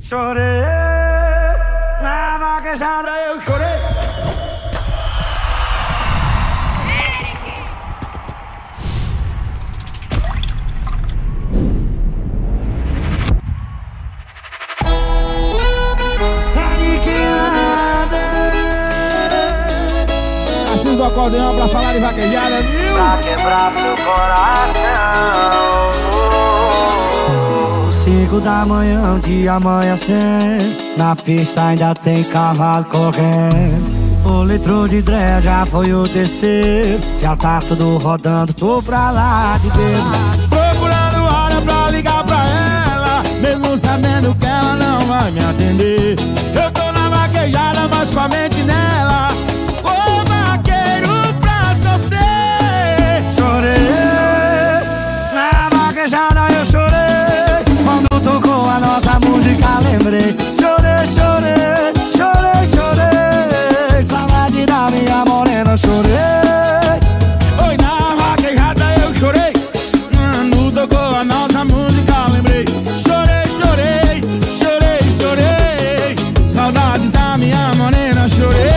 Chorei, na vaquejada eu chorei. Assis do acordeão pra falar de vaquejada, viu? Pra quebrar seu coração. 5 da manhã, um dia amanhecendo. Na pista ainda tem cavalo correndo. O litro de dré já foi o terceiro. Já tá tudo rodando, tô pra lá de bebo. Procurando hora pra ligar pra ela, mesmo sabendo que ela não vai me atender. Eu tô na vaquejada, mas com a mente nela. Ô vaqueiro pra sofrer. Chorei, na vaquejada eu chorei. Quando tocou a nossa música lembrei. Chorei, chorei, chorei, chorei. Saudade da minha morena, chorei. Oi, na vaquejada eu chorei. Quando tocou a nossa música lembrei. Chorei, chorei, chorei, chorei. Saudades da minha morena, chorei.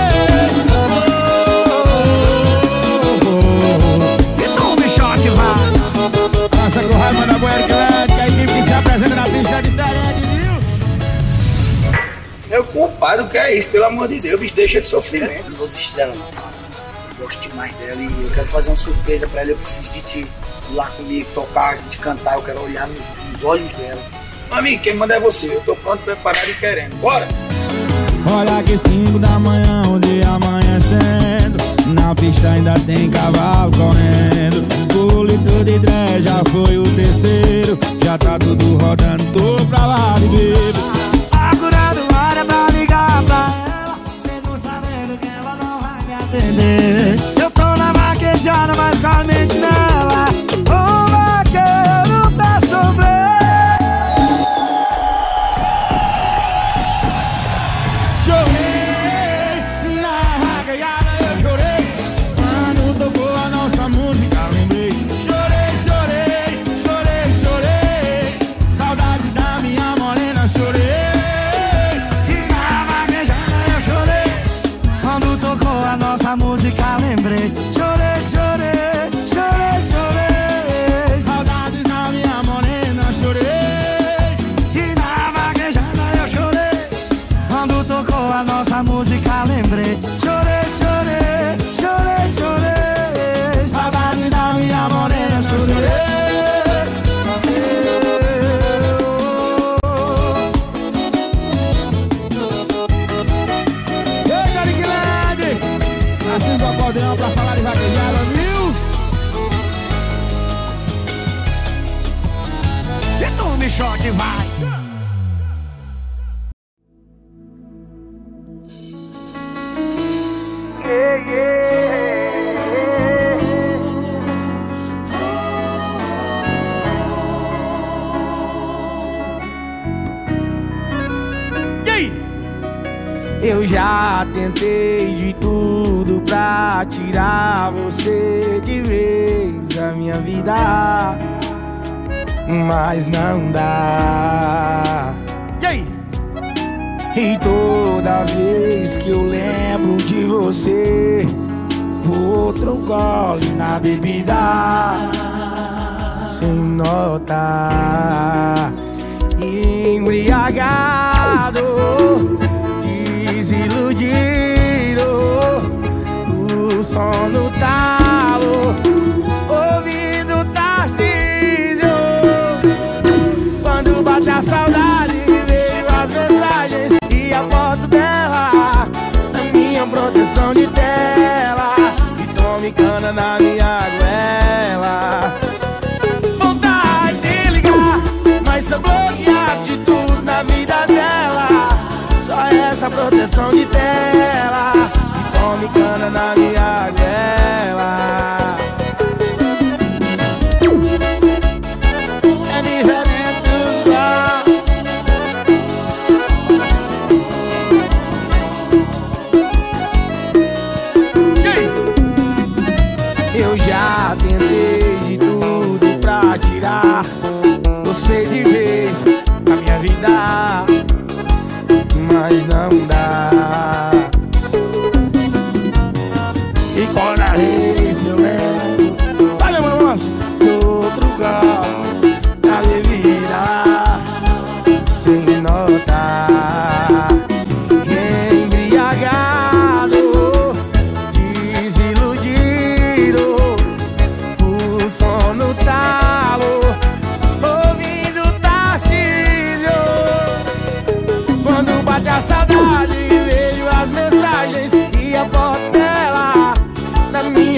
E tu, bichote, vai. Nossa, com raiva da boa que a equipe se apresenta na pista diferente, viu? Meu compadre, o que é isso? Pelo amor de Deus, bicho, deixa de sofrimento. Não vou desistir dela não, cara. Eu gosto demais dela e eu quero fazer uma surpresa pra ela. Eu preciso de ti ir lá comigo, tocar, a gente cantar. Eu quero olhar nos olhos dela. Meu amigo, quem manda é você. Eu tô pronto, preparado e querendo. Bora! Olha que 5 da manhã, o dia amanhecendo. Na pista ainda tem cavalo correndo. O litro de dré já foi o terceiro. Já tá tudo rodando, tô pra lá de bebo. Procurando hora pra ligar pra ela, mesmo sabendo que ela não vai me atender. Eu tô na vaquejada, mas com a mente nela. Ô vaqueiro pra sofrer. Chorei, na vaquejada eu chorei. Quando tocou a nossa música lembrei. Chorei, chorei, chorei, chorei. Saudades da minha morena, chorei. E na vaquejada eu chorei. Quando tocou a nossa música lembrei. Chorei, chorei, chorei, chorei. Saudades da minha morena, chorei. E na vaquejada eu chorei. Quando tocou a nossa música lembrei. Chorei, chorei, chorei, chorei. Saudades da minha morena, chorei. Ei, Cariquilândia! Assis do acordeão pra falar de vaquejada, viu? E tu, bichote, vai. Eu já tentei de tudo pra tirar você de vez da minha vida, mas não dá. E aí? E toda vez que eu lembro de você, vou outro gole na bebida, sem notar, embriagado, desiludido, o sono talo, ouvindo Tarcísio. Quando bate a saudade, veio as mensagens e a foto dela, a minha proteção de tela, e tome cana na minha goela. Vontade de ligar, mas sou bloqueado de tudo na vida dela. Só essa proteção de tela, e tome cana na minha goela. É diferente dos bar. Eu já tentei de tudo pra tirar você de vez da minha vida,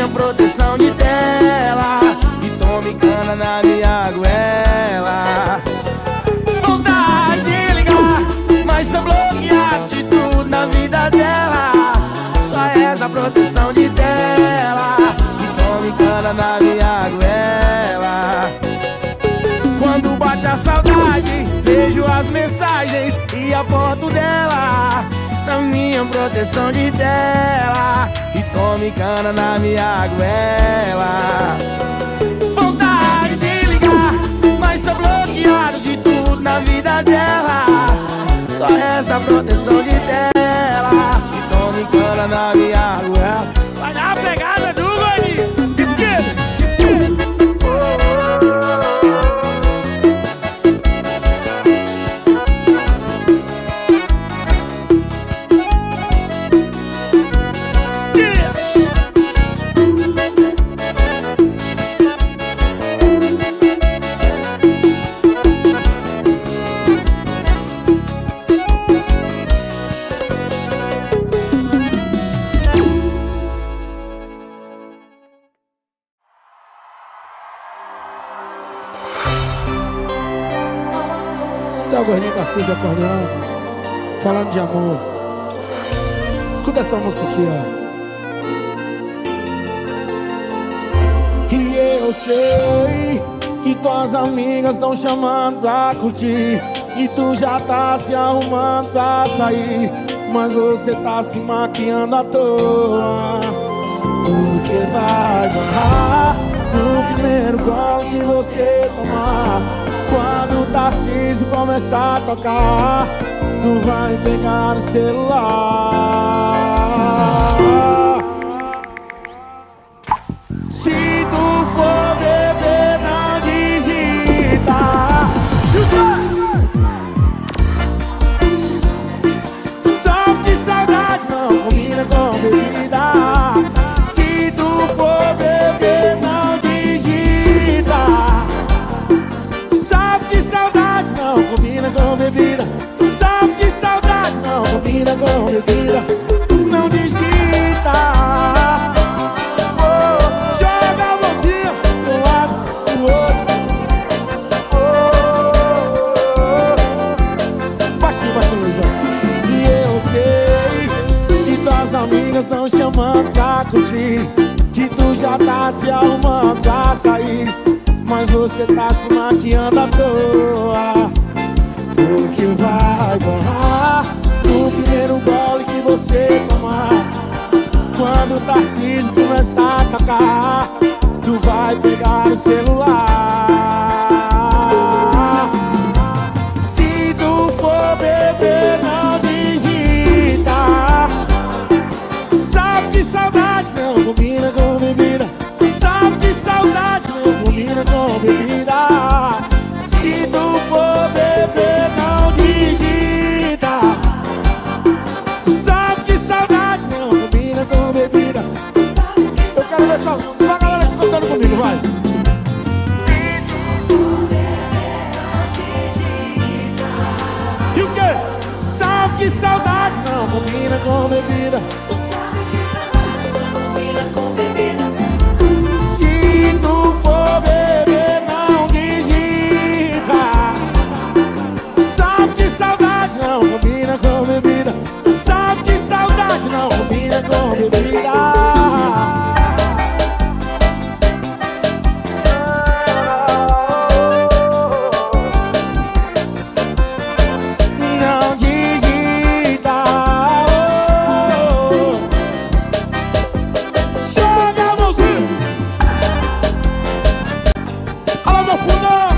proteção de tela e tome cana na minha goela. Vontade de ligar, mas sou bloqueado de tudo na vida dela. Só és a proteção de tela e tome cana na minha goela. Quando bate a saudade, vejo as mensagens e a foto dela na minha proteção de tela e tome cana na minha goela. Vontade de ligar, mas sou bloqueado de tudo na vida dela. Só resta a proteção de tela e tome cana na minha goela. Vai dar a pegada do gordinho. Esquerda, esquerda. Esse é o Gordinho Cacique do acordeão, falando de amor. Escuta essa música aqui, ó. E eu sei que tuas amigas estão chamando pra curtir e tu já tá se arrumando pra sair, mas você tá se maquiando à toa, porque vai barrar no primeiro gole que você tomar. Quando o Tarcísio começar a tocar, tu vai pegar o celular. Se tu for beber, não digita. Só que saudade não combina com bebida. Se tu for beber, não digita. Não combina com bebida. Tu sabe que saudade não combina com bebida. Não digita. Oh, joga a mãozinha do lado do outro. Baixinho, baixinho, Luizão. E eu sei que tuas amigas estão chamando pra curtir, que tu já tá se arrumando pra sair, mas você tá se maquiando à toa, porque vai borrar no primeiro gole que você tomar. Quando o Tarcísio começar a tocar, tu vai pegar o celular. Se tu for beber, não digita. Sabe que saudade não combina com bebida. Sabe que saudade não combina com bebida. Se tu for beber, não digita. Sabe que saudade não combina com bebida. Eu quero ver só a galera que cantando comigo, vai. Se tu for beber, não digita. E o quê? Sabe que saudade não combina com bebida. Sabe que saudade não combina com bebida. Se tu for beber, não digita. Sabe que saudade não combina com bebida. Sabe que saudade não combina com bebida. Não digita. Joga a mãozinha. Alô, meu fundão.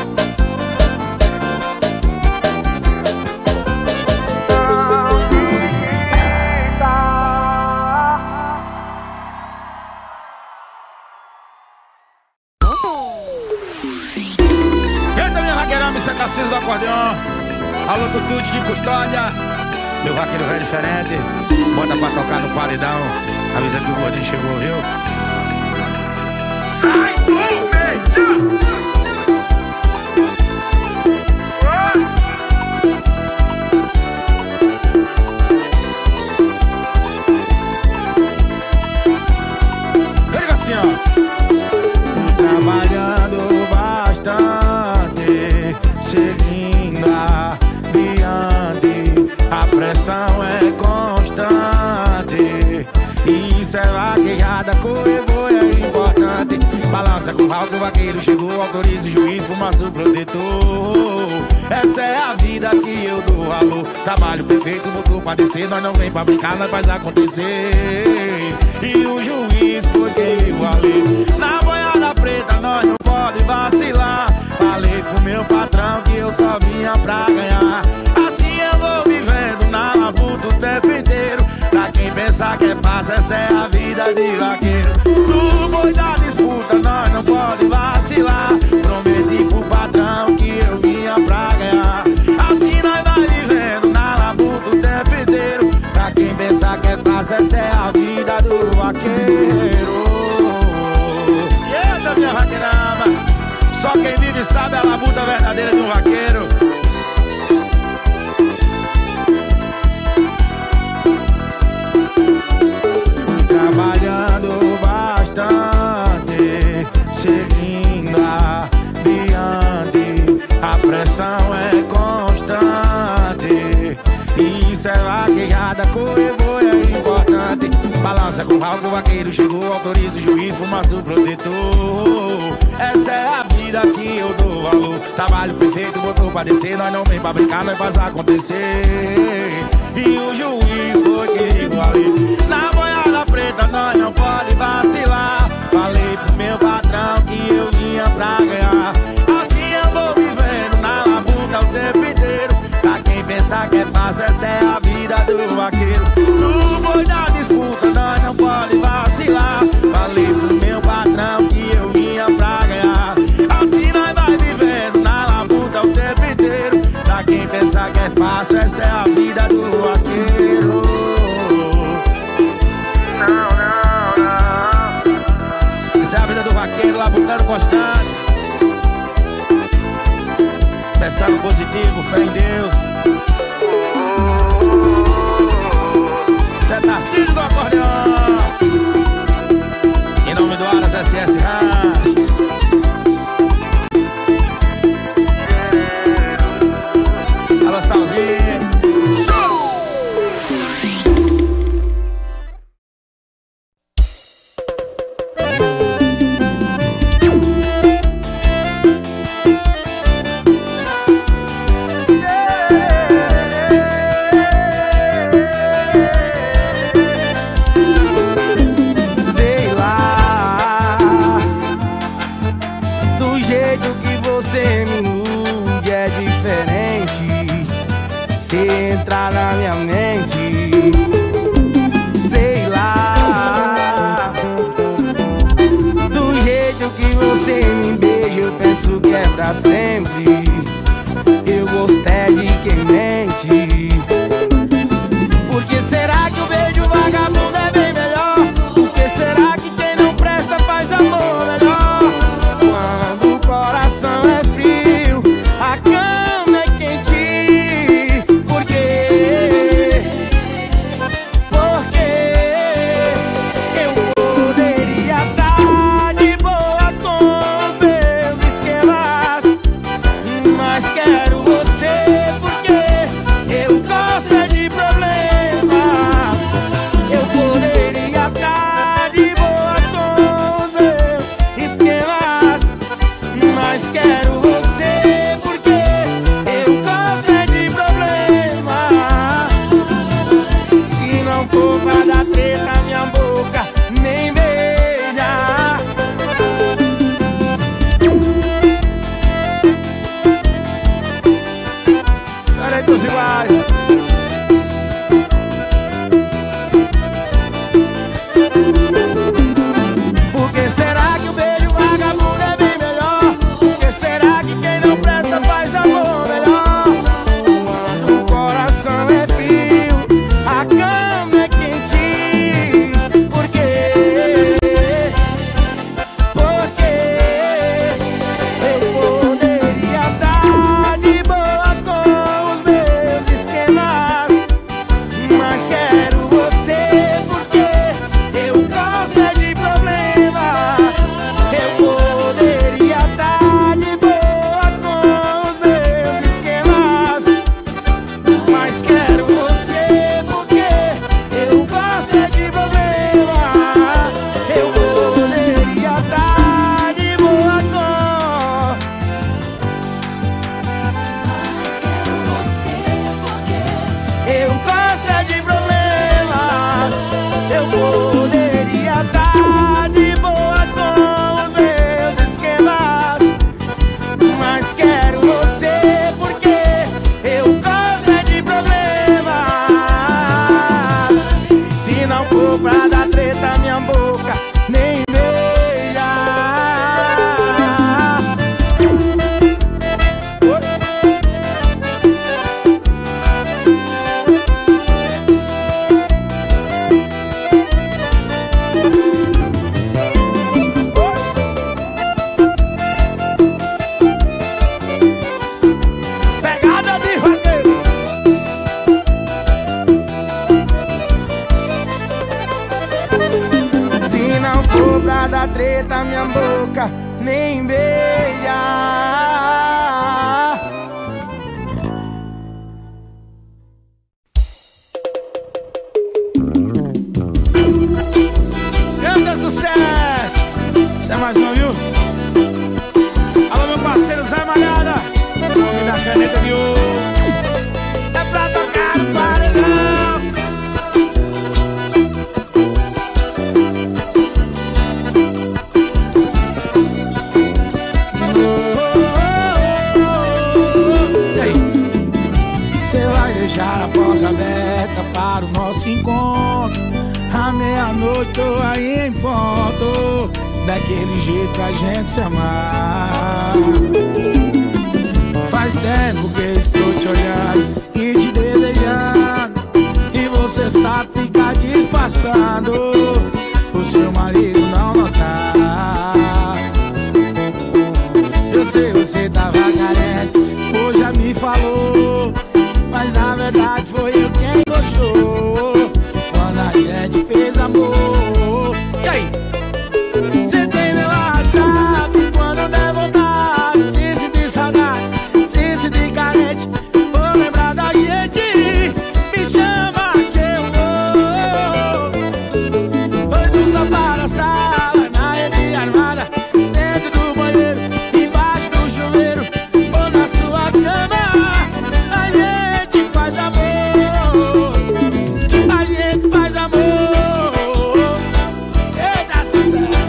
Eita, minha vaqueirão, me senta Tarcísio do acordeão. Alô, Tutude de Custódia. Meu vaqueiro velho diferente. Bota pra tocar no paredão. Avisa que o gordinho chegou, viu? Sai do meio! Vem, seguindo adiante. A pressão é constante. Isso é vaquejada, corredor é importante. Balança com o ralo que o vaqueiro chegou, autoriza o juiz, fumaça o protetor. Essa é a vida que eu dou valor. Trabalho perfeito, botou pra descer. Nós não vem pra brincar, nós faz acontecer. E o juiz foi quem valeu. Na boiada preta nós não pode vacilar. Falei pro meu patrão que eu só vinha pra ganhar. Assim eu vou vivendo na labuta o tempo inteiro. Pra quem pensar que é fácil, essa é a vida de vaqueiro. No boi da disputa nós não pode vacilar. Prometi pro patrão que eu vinha pra ganhar. Assim nós vai vivendo na labuta o tempo inteiro. Pra quem pensar que é fácil, essa é a vida do vaqueiro. Eita, minha vaqueirama, só quem vive sabe a labuta verdadeira de um vaqueiro. Trabalhando bastante, seguindo adiante. A pressão é constante. Isso é vaquejada, corredor é importante. Balança com o ralo que o vaqueiro chegou, autoriza o juiz, fumaça o protetor. Essa é a vida que eu dou valor. Trabalho perfeito, botou pra descer. Nós não vem pra brincar, nós faz acontecer. E o juiz foi quem valeu. Na boiada preta nós não pode vacilar. Falei pro meu patrão que eu vinha pra ganhar. Assim eu vou vivendo na labuta o tempo inteiro. Pra quem pensar que é fácil, essa é a vida do vaqueiro. No boi da disputa nós não pode vacilar. Falei pro meu patrão que eu vinha pra ganhar. Assim nós vai vivendo na labuta o tempo inteiro. Pra quem pensar que é fácil, essa é a vida do vaqueiro. Não, não, não. Essa é a vida do vaqueiro, labutando constante. Pensando positivo, fé em Deus. Zé Tarcísio do acordeão. Em nome do Aras SS Ranch. Alô, Salzinho. Entrar na minha mente, sei lá. Do jeito que você me beija, eu penso que é pra sempre. Eu gostei de quem mente. Por que será que o beijo vagabundo é bem melhor? Por que será que quem não presta faz amor melhor? Quando o coração é frio, a cama é quente. deixar a porta aberta para o nosso encontro. À meia-noite tô aí em ponto, daquele jeito pra gente se amar. Faz tempo que estou te olhando e te desejando, e você sabe ficar disfarçando, o seu marido não notar. Eu sei, você tava carente, hoje já me falou, mas na verdade foi eu quem gostou quando a gente fez amor. E aí? Você tem meu WhatsApp quando der vontade, se sentir saudade, se sentir carente, vou lembrar da gente, me chama que eu vou. Foi no sofá da sala, na rede armada, dentro do banheiro, embaixo do chuveiro, ou na sua cama. A gente faz amor, a gente faz amor. Eita, sucesso!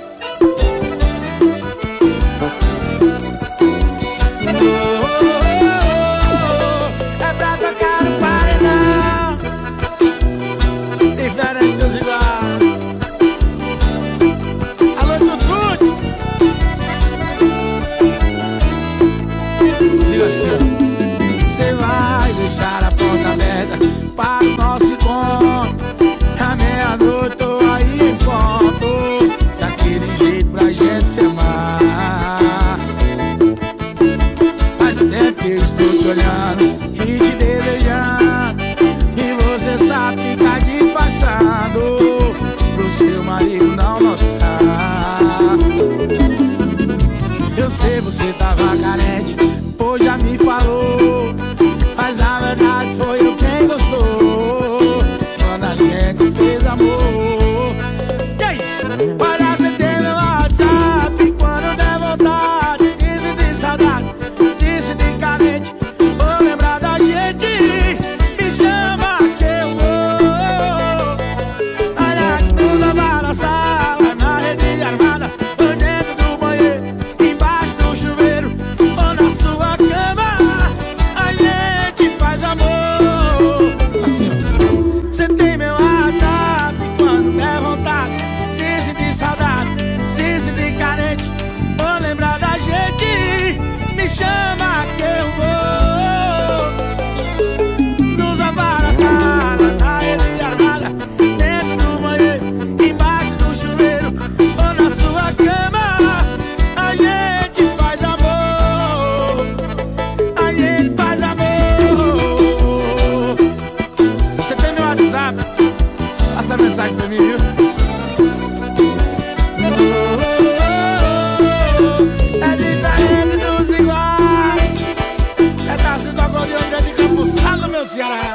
É pra tocar no paredão, diferente dos iguais. Alô, Tutute! Diga assim, ó. Cê vai deixar a porta aberta para o nosso encontro. À meia-noite tô aí em ponto, daquele jeito pra gente se amar. Faz tempo que eu estou te olhando e te desejando, e você sabe ficar disfarçando, pro seu marido não notar. Eu sei, você tava carente, hoje já me falou, mas na verdade foi eu quem gostou quando a gente fez amor. E aí? Para você ter meu WhatsApp quando der vontade, se sentir saudade, se sentir carente, vou lembrar da gente, me chama que eu vou. Olha que nos lava na sala, na rede armada, ou dentro do banheiro, embaixo do chuveiro, ou na sua cama. A gente faz amor. Assim, ó. Cê tem meu WhatsApp quando der vontade, se sentir saudade, se sentir carente, vou lembrar da gente, me chama que eu vou. Nos lavar na sala, na rede armada, dentro do banheiro, embaixo do chuveiro, ou na sua cama. A gente faz amor, a gente faz amor. Você tem meu WhatsApp? Passa a mensagem pra mim, viu? É diferente dos iguais. É Tarcísio do Acordeão, de Campo Salo, meu Ceará.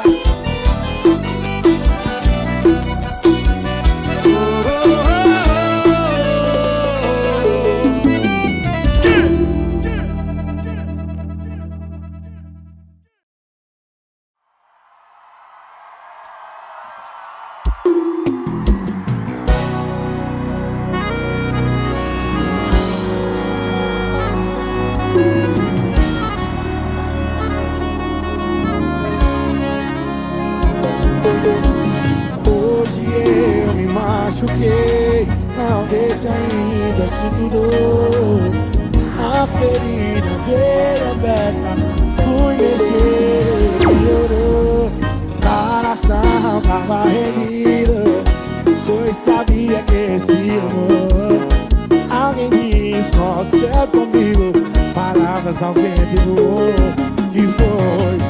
Hoje eu me machuquei, não deixe ainda sinto dor. A ferida veio aberta, fui mexer, piorou. Coração tava rendido, pois sabia que esse amor, alguém disse com céu comigo, palavras ao vento voou, e foi.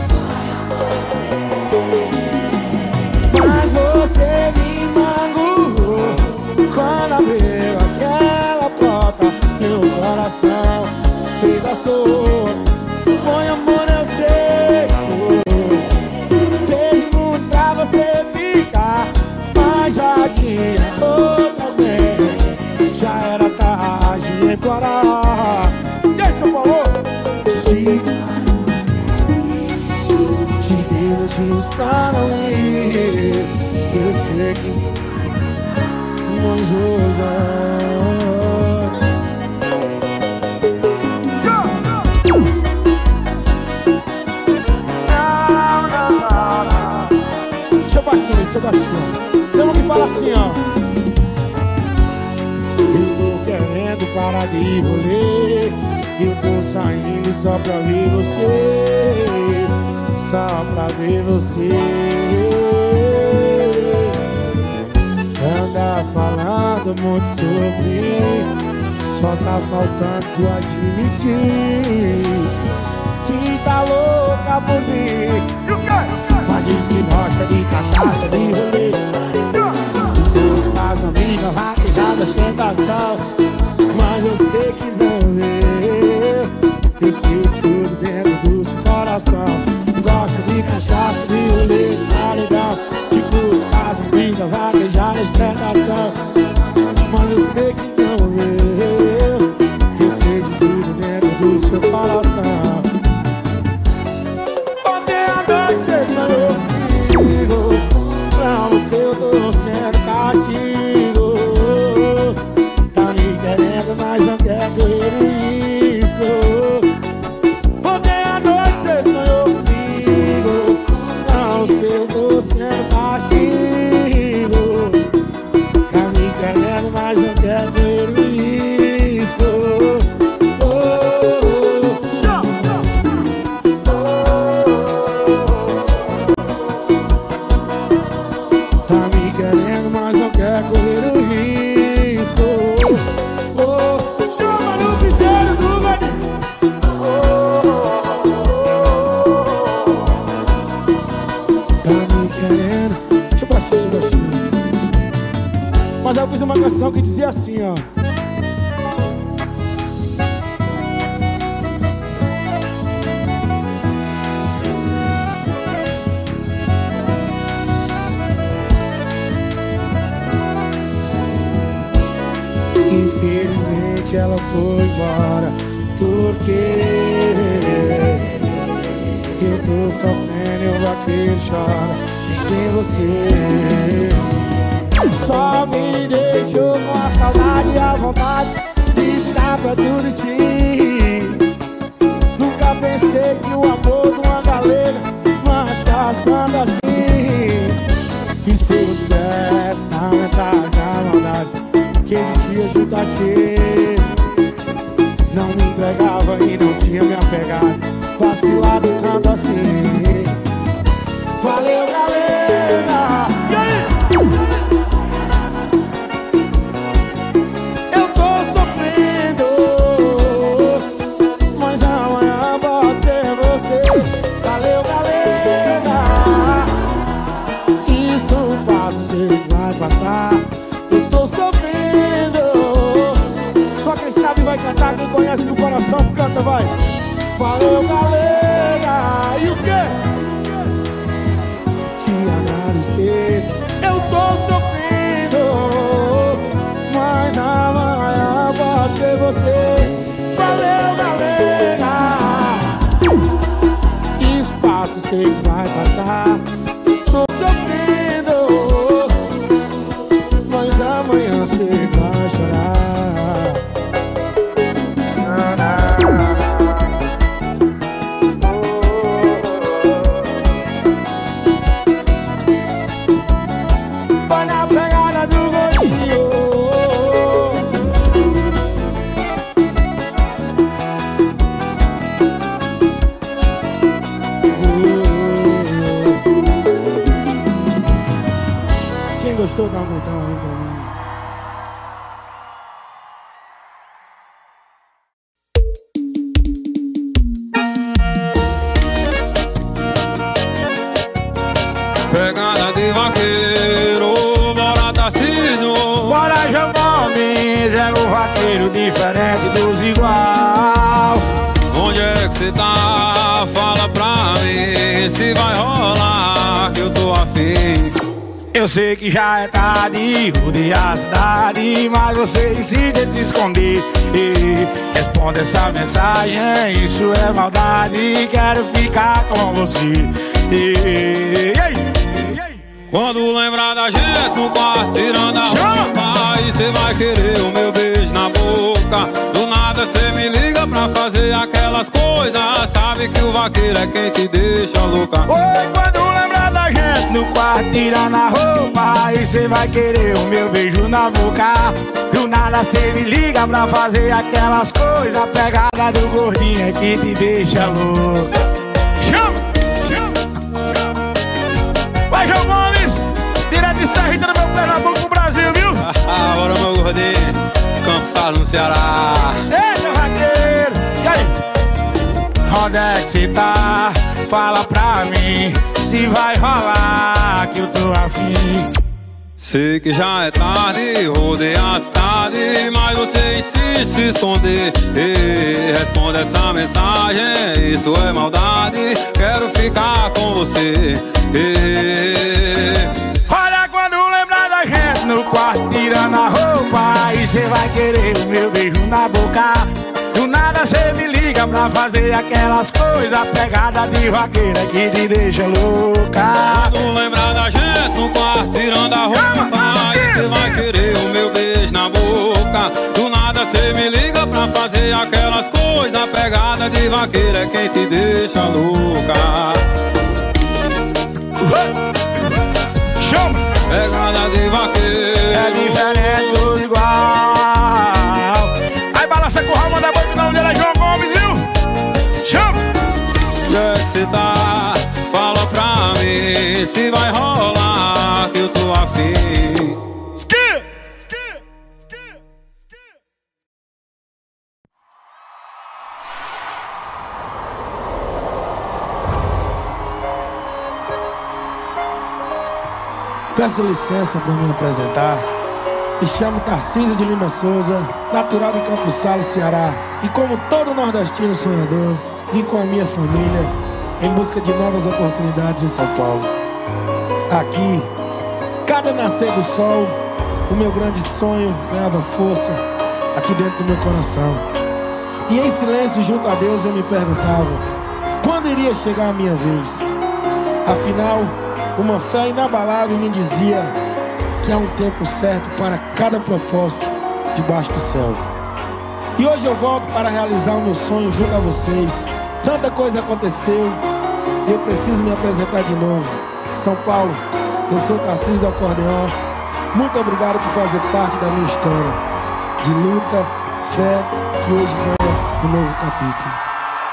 Mas você me magoou quando abriu aquela porta, meu coração despedaçou. Foi amor, eu sei que foi. Pedi muito pra você ficar, mas já tinha outro alguém, já era tarde de implorar. E aí, São Paulo? Te dei motivos pra não ir, eu sei que nós dois não, chega assim, ó. Tem uma que fala assim, ó. Eu tô querendo parar de rolê, eu tô saindo só pra ver você, só pra ver você. Anda falando muito sobre mim, só tá faltando tu admitir que tá louca por mim. Mas diz que gosta de cachaça, de rolê, de casa, amiga, vaquejadas, tentação. Mas eu sei que não vê, eu sei de tudo dentro do seu coração. Gosta de cachaça, de rolê, tá legal, de curte, casa, amiga, vaquejadas, tentação. Mas eu sei que não vê, eu sei de tudo dentro do seu coração. Ontem à noite você sonhou comigo, pra você eu tô sendo castigo. Tá me querendo, mas não quer correr o risco. Ontem à noite você sonhou comigo, pra você eu tô sendo castigo. Tá me querendo, mas não quer correr o risco. Tá me querendo, mas não quer correr o risco. Chama no piseiro do Vanille. Tá me querendo. Deixa eu passar, deixa eu baixinho. Mas eu fiz uma canção que dizia assim, ó. Infelizmente ela foi embora, porque eu tô sofrendo e o vaqueiro chora sem você. Só me deixou com a saudade e a vontade de ficar perto de ti. Nunca pensei que o amor de uma galega mas gastando assim. E se eu soubesse na metade da maldade que existia junto a ti, não me entregava e não tinha me apegado, vacilado tanto assim. Valeu, galera! E aí? Eu tô sofrendo, mas amanhã pode ser você. Valeu, galera! Isso passa, sei que vai passar. Eu tô sofrendo, só quem sabe vai cantar, quem conhece que o coração canta, vai. Valeu, galera! E o quê? Te agradecer. Eu tô sofrendo, mas amanhã pode ser você. Valeu, galera! Isso passa, sei que vai passar. Tô sofrendo, mas amanhã você vai chorar. Vai na pegada do gordinho. Quem gostou, dá um gritão aí pra mim. Pegada de vaqueiro, bora Tarcísio. Bora jogar zero vaqueiro diferente dos igual. Onde é que cê tá? Fala pra mim se vai rolar, que eu tô afim. Eu sei que já é tarde, rodear a cidade, mas você insiste em se esconder. Responda essa mensagem, isso é maldade, quero ficar com você. Quando lembrar da gente no quarto tirando a roupa, aí cê vai querer o meu beijo na boca. Do nada nada cê me liga pra fazer aquelas coisas. Sabe que o vaqueiro é quem te deixa louca. Oi, quando lembrar da gente no quarto tirando a roupa, aí cê vai querer o meu beijo na boca. Do nada cê me liga pra fazer aquelas coisas. A pegada do gordinho é que te deixa louco. Chama, chama. Vai, João Gomes, direto de Serrita no meu Pernambuco pro Brasil, viu? Bora, meu gordinho, Campos Salles no Ceará. Eita, vaqueiro, e aí? Onde é que cê tá? Fala pra mim se vai rolar que eu tô afim. Sei que já é tarde, rodei a cidade, mas você insiste em se esconder. Ei, responde essa mensagem, isso é maldade. Quero ficar com você. Ei. Olha, quando lembrar da gente no quarto tirando a roupa, aí cê vai querer o meu beijo na boca. Do nada cê me liga pra fazer aquelas coisas. A pegada de vaqueira que te deixa louca. Quando lembrar da gente no quarto tirando a roupa, aí cê vai querer o meu beijo na boca. Do nada cê me liga pra fazer aquelas coisas. A pegada de vaqueira é quem te deixa louca. Chama! Pegada de vaqueiro é diferente do igual. Aí balança com o Ramon da Boca, não dele é João Gomes, viu? Chama! Onde é que cê tá? Fala pra mim se vai rolar que eu tô afim. Peço licença para me apresentar. Me chamo Tarcísio de Lima Souza, natural de Campos Salles, Ceará. E como todo nordestino sonhador, vim com a minha família em busca de novas oportunidades em São Paulo. Aqui, cada nascer do sol, o meu grande sonho ganhava força aqui dentro do meu coração. E em silêncio junto a Deus eu me perguntava quando iria chegar a minha vez. Afinal, uma fé inabalável me dizia que há um tempo certo para cada propósito debaixo do céu. E hoje eu volto para realizar o meu sonho junto a vocês. Tanta coisa aconteceu, eu preciso me apresentar de novo. São Paulo, eu sou Tarcísio do Acordeon. Muito obrigado por fazer parte da minha história de luta, fé, que hoje ganha um novo capítulo.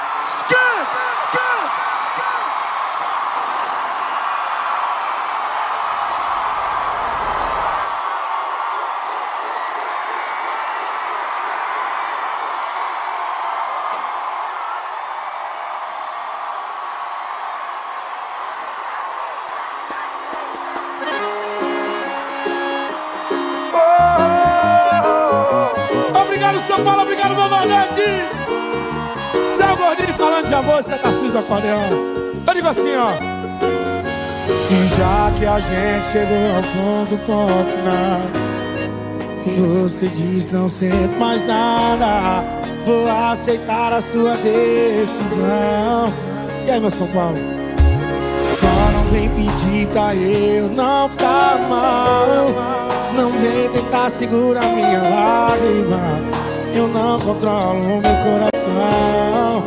São Paulo, obrigado, meu Nordeste. Céu Gordinho falando de amor, você é Tarcísio do Acordeon. Eu digo assim, ó. E já que a gente chegou ao ponto final, você diz não sente mais nada, vou aceitar a sua decisão. E aí, meu São Paulo? Só não vem pedir pra eu não ficar mal, não vem tentar segurar minha lágrima. Eu não controlo o meu coração.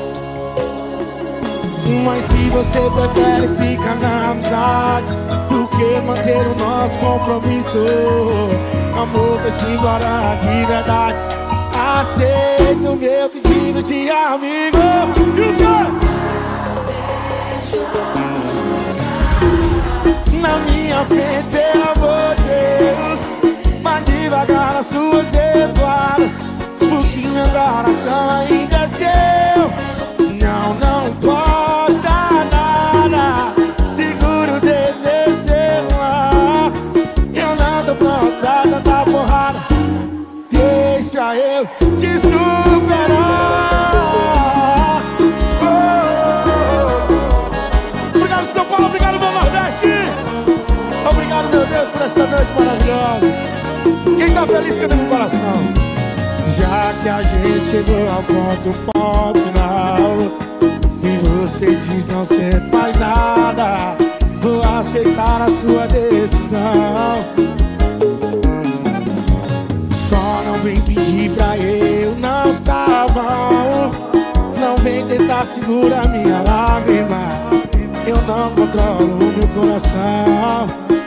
Mas se você prefere ficar na amizade do que manter o nosso compromisso, amor, tô te embora de verdade. Aceita o meu pedido de amigo. E o quê? Na minha frente, pelo amor de Deus, mas devagar nas suas revoadas, porque meu coração ainda é seu. Não posta nada, seguro de descer lá. Eu não tô pronto pra tanta porrada, deixa eu te superar. Obrigado, São Paulo, obrigado, meu Nordeste. Obrigado, meu Deus, por essa noite maravilhosa. Quem tá feliz, cadê meu coração? Já que a gente chegou ao ponto final, e você diz não sente mais nada, vou aceitar a sua decisão. Só não vem pedir pra eu não ficar ela segura minha lágrima. Eu não controlo o meu coração.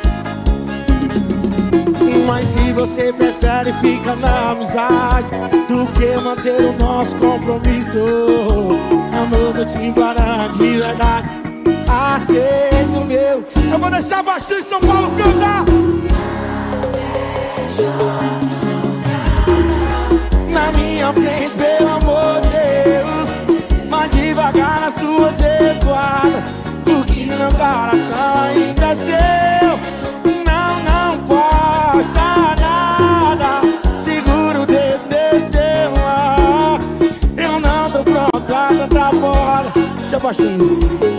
Mas se você prefere ficar na amizade do que manter o nosso compromisso, amor, vou te implorar de verdade, aceita o meu. Eu vou deixar baixinho em São Paulo cantar. Na minha frente, pelo amor de Deus, mas devagar nas suas revoadas, porque meu coração ainda é seu. Não posta nada, segura o dedo desse celular. Eu não tô pronto pra tanta bola. Deixa eu baixar isso.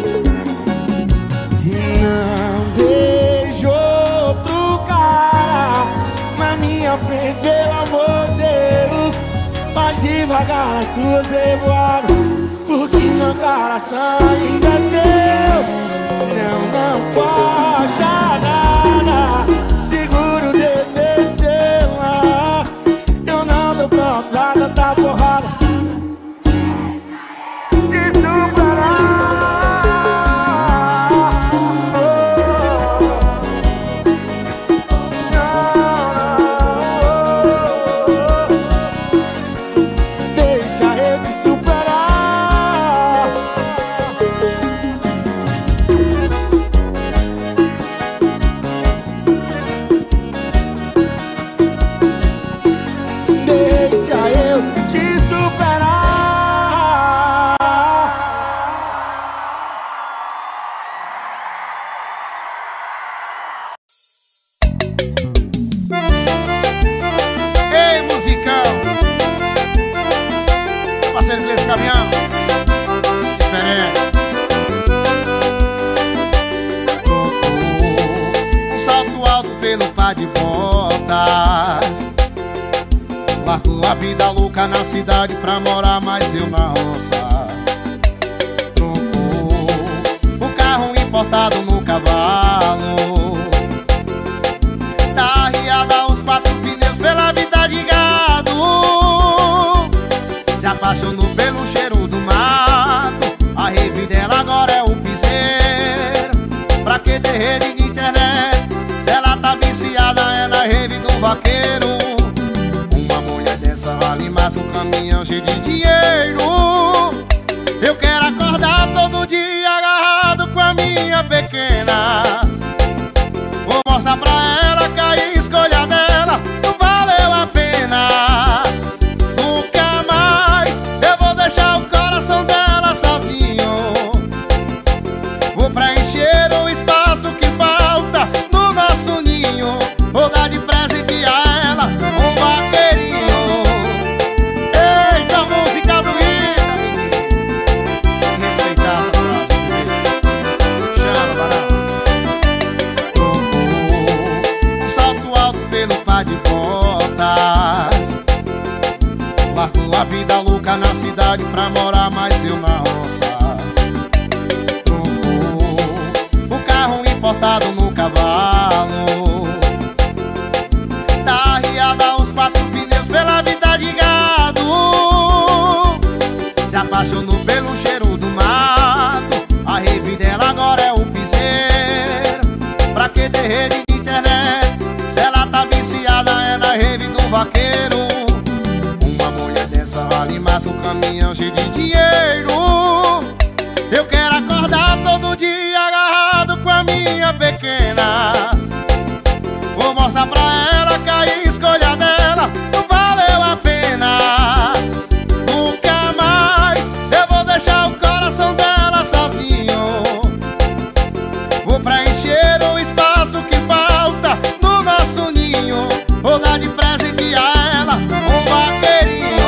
Não beijo outro cara na minha frente, pelo amor de Deus, mas devagar nas suas revoadas, porque meu coração ainda é seu. Não posta nada, segura o dedo desse celular. Eu não tô pronto pra tanta porrada. A vida louca na cidade pra morar, mas eu na roça. Trocou o carro importado no cavalo, da riada os 4 pneus pela vida de gado. Se apaixonou pelo cheiro do mato, a rave dela agora é o piseiro. Pra que ter rede de internet, se ela tá viciada é na rave do vaqueiro. Vale mais um caminhão cheio de dinheiro. Eu quero acordar todo dia agarrado com a minha pequena. Vou mostrar pra ela que a escolha dela não valeu a pena. Nunca mais eu vou deixar o coração dela sozinho. Vou preencher o espaço que falta no nosso ninho. Vou dar de presente a ela um vaqueirinho. De botas, largou a vida louca na cidade pra morar, mas eu na roça. Trocou o carro importado no cavalo, da riada os 4 pneus pela vida de gado. Se apaixonou pelo cheiro do mato, a rave dela agora é o piseiro. Pra que ter rede de internet, se ela tá viciada é na rave do vaqueiro. Uma mulher dessa vale mais um caminhão cheio de dinheiro. Eu quero acordar todo dia agarrado com a minha pequena. Vou mostrar pra ela que a escolha dela não valeu a pena. Nunca mais eu vou deixar o coração dela sozinho. Vou preencher o espaço que falta no nosso ninho. Vou dar de presente a ela um vaqueirinho.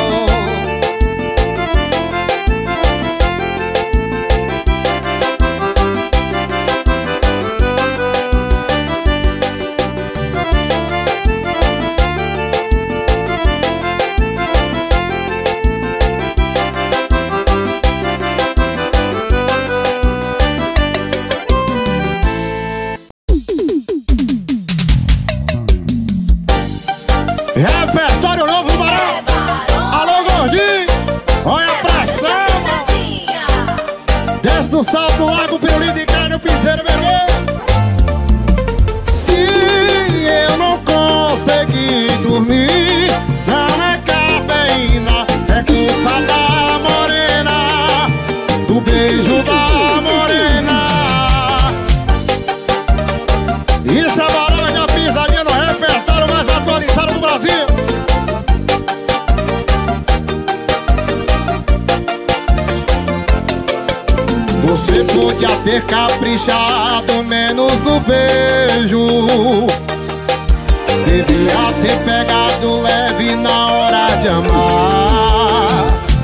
Salto Lago, Pirulito e Carne, o Piseiro, bebê. Se eu não conseguir dormir, não é cafeína, é culpa da morena, do beijo da morena. Isso é barulho da pisadinha no repertório mais atualizado do Brasil. Você podia ter caprichado menos no beijo, devia ter pegado leve na hora de amar.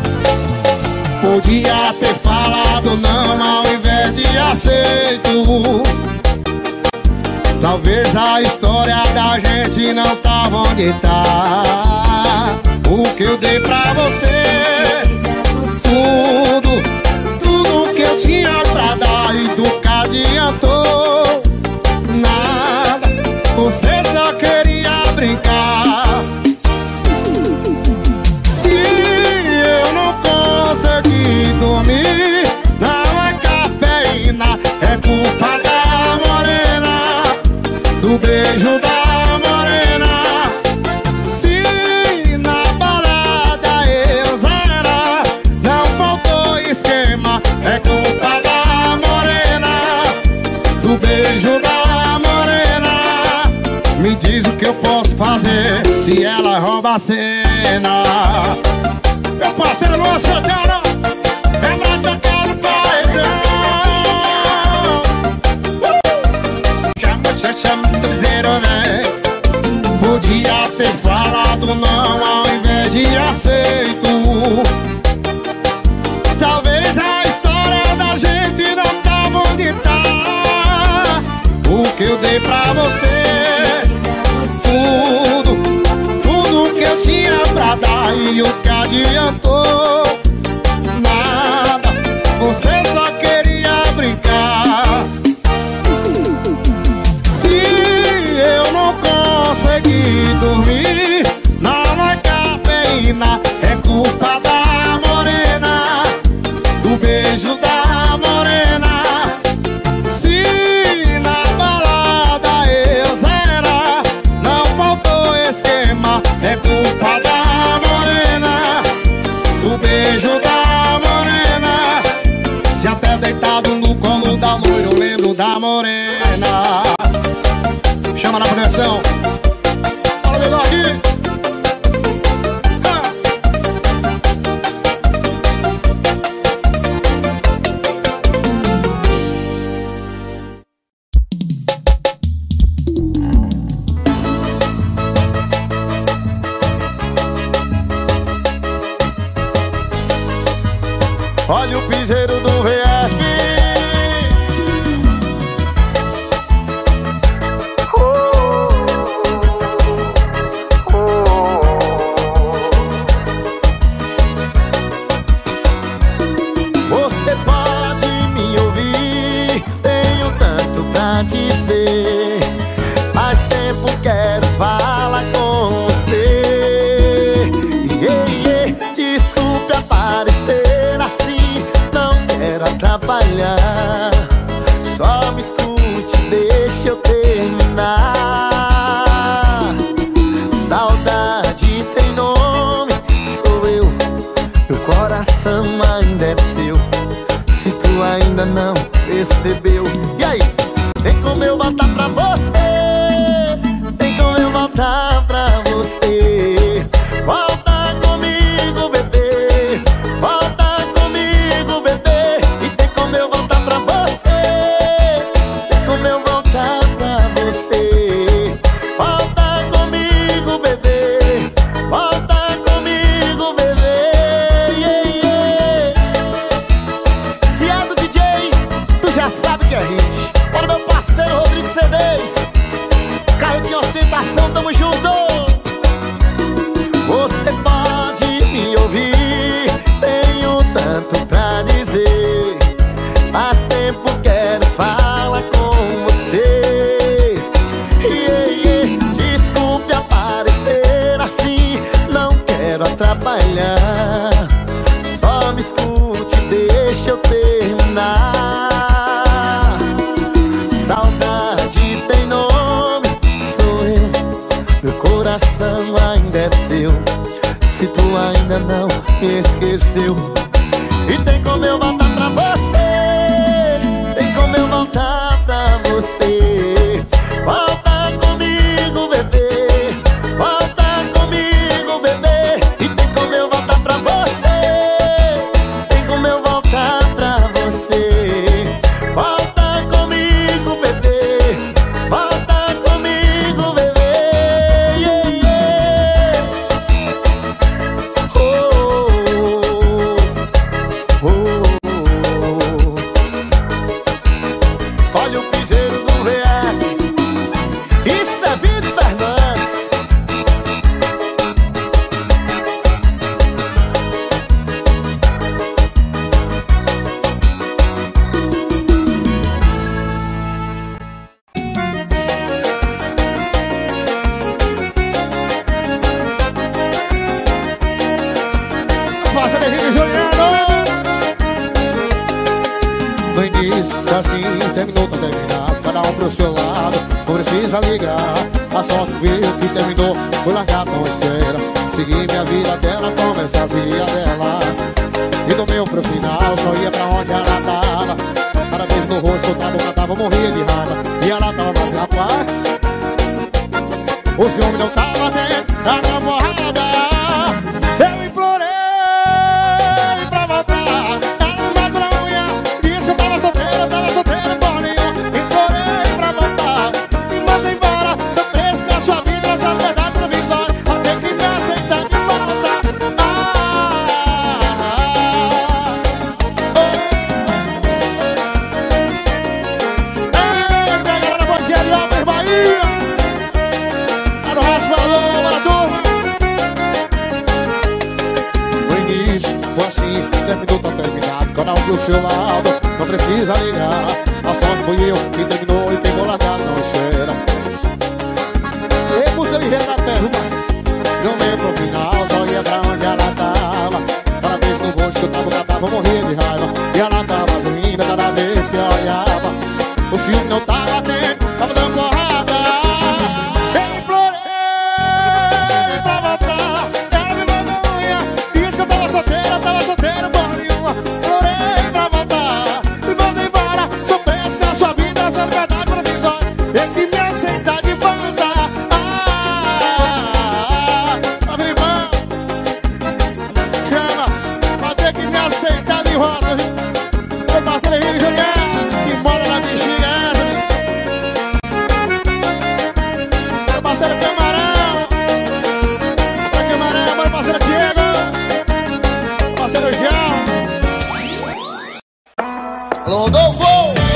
Podia ter falado não ao invés de aceito. Talvez a história da gente não tava onde tá. O que eu dei pra você, tudo que eu tinha pra dar e do que adiantou nada. Você só queria brincar. Se eu não conseguir dormir, não é cafeína, é culpa da morena, do beijo da morena. Se na balada eu zerar, não faltou esquema, é culpa da morena, do beijo da morena. Me diz o que eu posso fazer se ela rouba a cena. Meu parceiro Luan Santana, é pra tocar no paredão. Chama do Piseiro, vem. Podia ter falado não ao invés de aceito. Talvez a história da gente não tava onde tá. O que eu dei pra você, tudo que eu tinha pra dar e o que adiantou nada. Você só queria brincar. Se eu não conseguir dormir, não é cafeína, é culpa da morena, do beijo da morena. Se na balada eu zerar, não faltou esquema, é culpa da morena, do beijo da morena. Se até deitado no colo da loira eu lembro da morena. Chama na pressão. Fala, meu aqui. Olha o piseiro do VF. Você pode me ouvir, tenho tanto pra dizer. Faz tempo quero falar com você. Desculpe aparecer assim, não quero atrapalhar. Só me escute, deixa eu terminar. Saudade tem nome, sou eu. Meu coração ainda é teu, se tu ainda não percebeu. E aí, tem como eu voltar pra você? Tem como eu voltar pra você? Volta comigo, bebê. Volta comigo, bebê. E tem como eu voltar pra você? Tem como eu voltar pra você? Volta comigo, bebê. Volta comigo, bebê. Yeah, yeah. Se é do DJ, tu já sabe que é hit. Para o meu parceiro Rodrigo CDs, Carretinha Ostentação, tamo junto. ainda não esqueceu. E tem como eu voltar pra você, tem como eu voltar pra você. Volta comigo, bebê, volta comigo, bebê. E tem como eu voltar pra você, tem como eu voltar pra você. Volta comigo, bebê, volta comigo, bebê. Yeah, yeah. Oh, oh, oh. Olha o piseiro do VF. Isso é Vitor Fernandes. Passa de Henrique Juliano. No início, assim, terminou, tá terminado. Cada um pro seu lado, não precisa ligar. A sorte veio que terminou, foi largar com esteira. Segui minha vida até ela começar a dela. E do meu pro final, só ia pra onde ela tava. Cada vez no rosto eu tava, morria de raiva. E ela tava mais rapaz. O ciúme não tava dentro da namorada. Eu implorei pra voltar. Ela na unha, disse que eu tava solteiro, porra nenhuma. Implorei pra voltar. Me manda embora, sou preso na sua vida, essa verdade provisória. Vou ter que me aceitar de volta. Pega na botinha de Alves Bahia. Tá no resto, falou, bora turma. O início foi assim, terminou, tá terminado. Cada um pro seu lado, não precisa ligar. A sorte foi eu que terminou e quem vou largar não espera. Ei, música ligeira da perna, não veio pro final, só ia pra onde ela tava. Cada vez no rosto que eu tava, morria de raiva. E ela tava mais linda cada vez que eu olhava. O ciúme não tava dentro, tava dando porrada. Eu implorei pra voltar. Ela me mandou unha, disse que eu tava solteiro, porra nenhuma. Implorei pra voltar. Me manda embora, sou preso na sua vida, essa verdade provisória. Tem que me aceitar de volta. Irmão, chama, vai ter que me aceitar de volta. Meu parceiro Henrique Juliano, que mora na bexiga essa. Meu parceiro Camarão, pra Camarão, meu parceiro Diego, meu parceiro João. Rodolfo!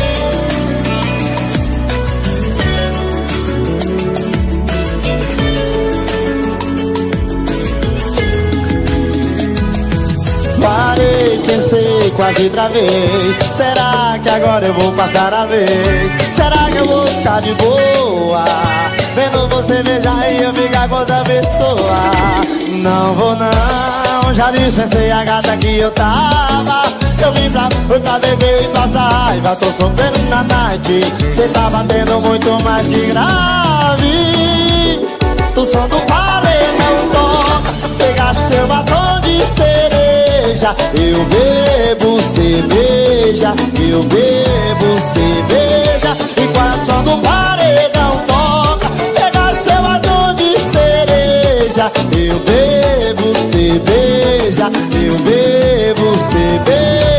Parei, pensei, quase travei. Será que agora eu vou passar a vez? Será que eu vou ficar de boa vendo você beijar e eu ficar com outra pessoa? Não vou não, já dispensei a gata que eu tava. Eu vim fui pra beber e passar raiva. Tô sofrendo na night, cê tá batendo muito mais que grave. O som do paredão toca, cê gasta seu batom de cereja. Eu bebo cerveja, eu bebo cerveja. Enquanto o som do paredão toca, cê gasta seu batom de cereja. Eu bebo cerveja, eu bebo cerveja.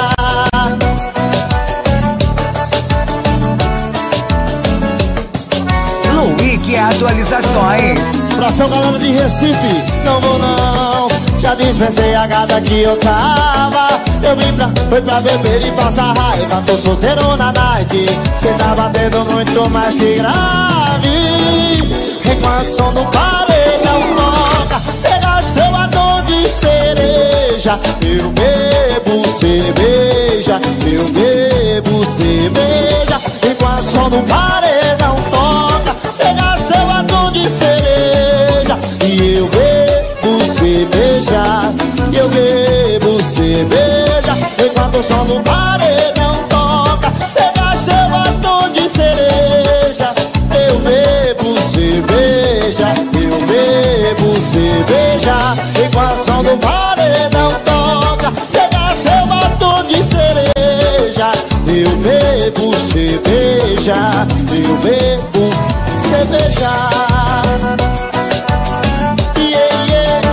Luick Atualizações. Pra seu galera de Recife, não vou não, já dispensei a gata que eu tava. Eu vim foi pra beber e passar raiva. Tô solteiro na night, cê tá batendo muito mais que grave. Enquanto o som do paredão toca, cê gasta seu batom de cereja. Eu bebo cerveja, eu bebo cerveja. Enquanto o som do paredão toca, cê gasta seu batom de cereja. E eu bebo cerveja, eu bebo cerveja. Enquanto o som do paredão toca, cê gasta seu batom de cereja. Eu bebo cerveja, eu bebo cerveja. Enquanto o som do bebo cerveja, eu bebo cerveja. Yeah, yeah.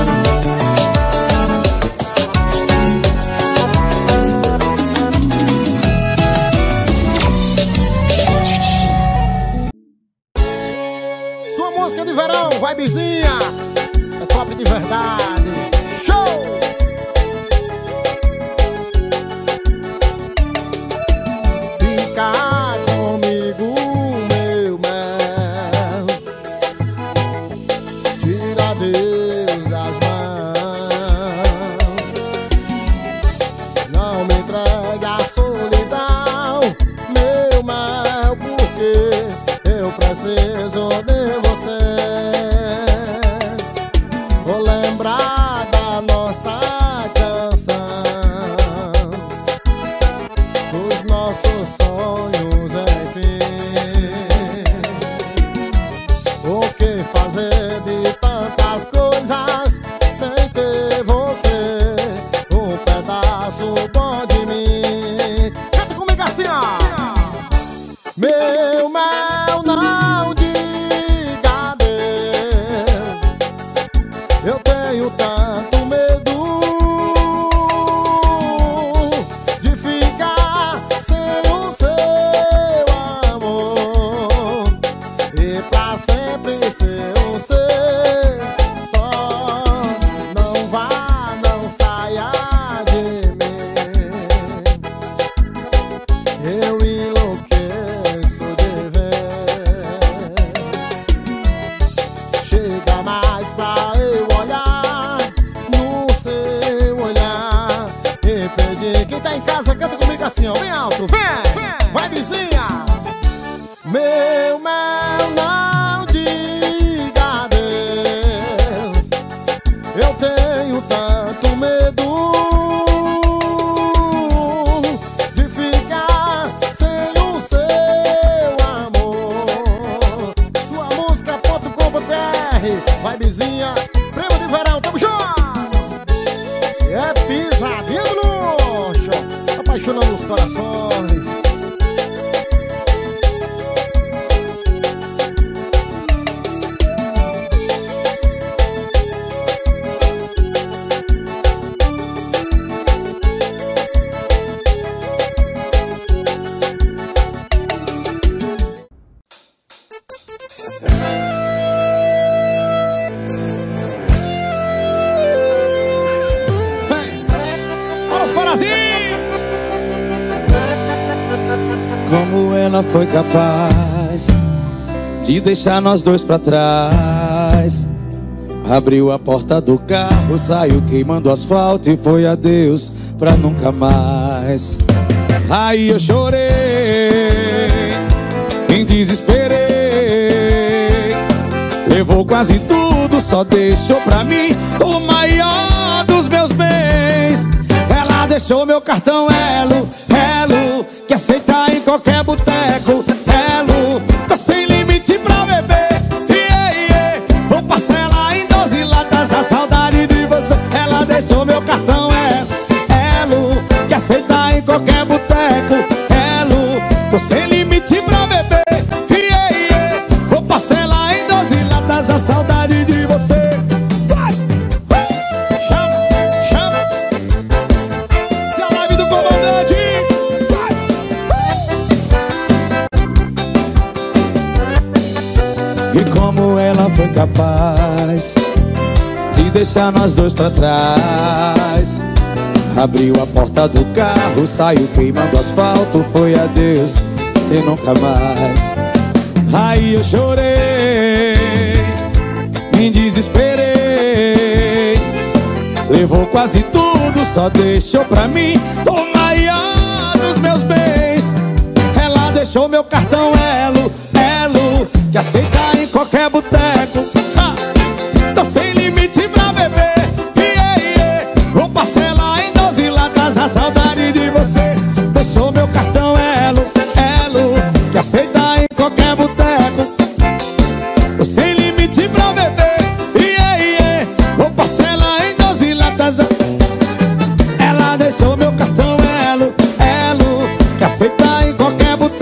Sua música de verão, vibezinha, é top de verdade. Show! Fica comigo, meu mel, tira Deus das mãos, não me entregue a solidão, meu mel, porque eu preciso de você. Vou lembrar da nossa canção, dos nossos sonhos, enfim. O que fazer de tantas coisas sem ter você, um pedaço bom de mim. Canta comigo assim, ó. Meu mel, não diga adeus, eu tenho tanto medo de ficar sem o seu amor e pra sempre ser um ser só. Não vá, não saia de mim, eu enlouqueço de ver. Chega mais pra eu olhar no seu olhar e pedir. Quem tá em casa canta comigo assim, ó, bem alto. Vem, vai vizinha. Meu mel, não diga adeus, eu tenho tanto medo de ficar sem o seu amor. Sua música.com.br, vai vizinha, prêmio de verão, tamo junto. É pisadinha do luxo, apaixonando os corações. Vamos para assim! Como ela foi capaz de deixar nós dois pra trás? Abriu a porta do carro, saiu queimando asfalto e foi adeus pra nunca mais. Aí eu chorei, me desesperei, levou quase tudo, só deixou pra mim o maior dos meus bens. Ela deixou meu cartão Elo, Elo, que aceita em qualquer boteco. Elo, tá sem limite pra beber, vou parcelar em 12 latas a saudade de você. Ela deixou meu cartão Elo, Elo, que aceita em qualquer boteco. Elo, tô sem limite pra beber, vou parcelar em 12 latas a saudade de você. E como ela foi capaz de deixar nós dois pra trás? Abriu a porta do carro, saiu queimando asfalto, foi adeus e nunca mais. Aí eu chorei, me desesperei, levou quase tudo, só deixou pra mim o maior dos meus bens. Ela deixou meu cartão Elo, Elo, que aceita em qualquer boteco. Tô sem limite pra beber, vou parcelar em 12 latas a saudade de você. Deixou meu cartão Elo, Elo, que aceita em qualquer boteco. Tô sem limite pra beber, vou parcelar em 12 latas. Ela deixou meu cartão Elo, Elo, que aceita em qualquer boteco.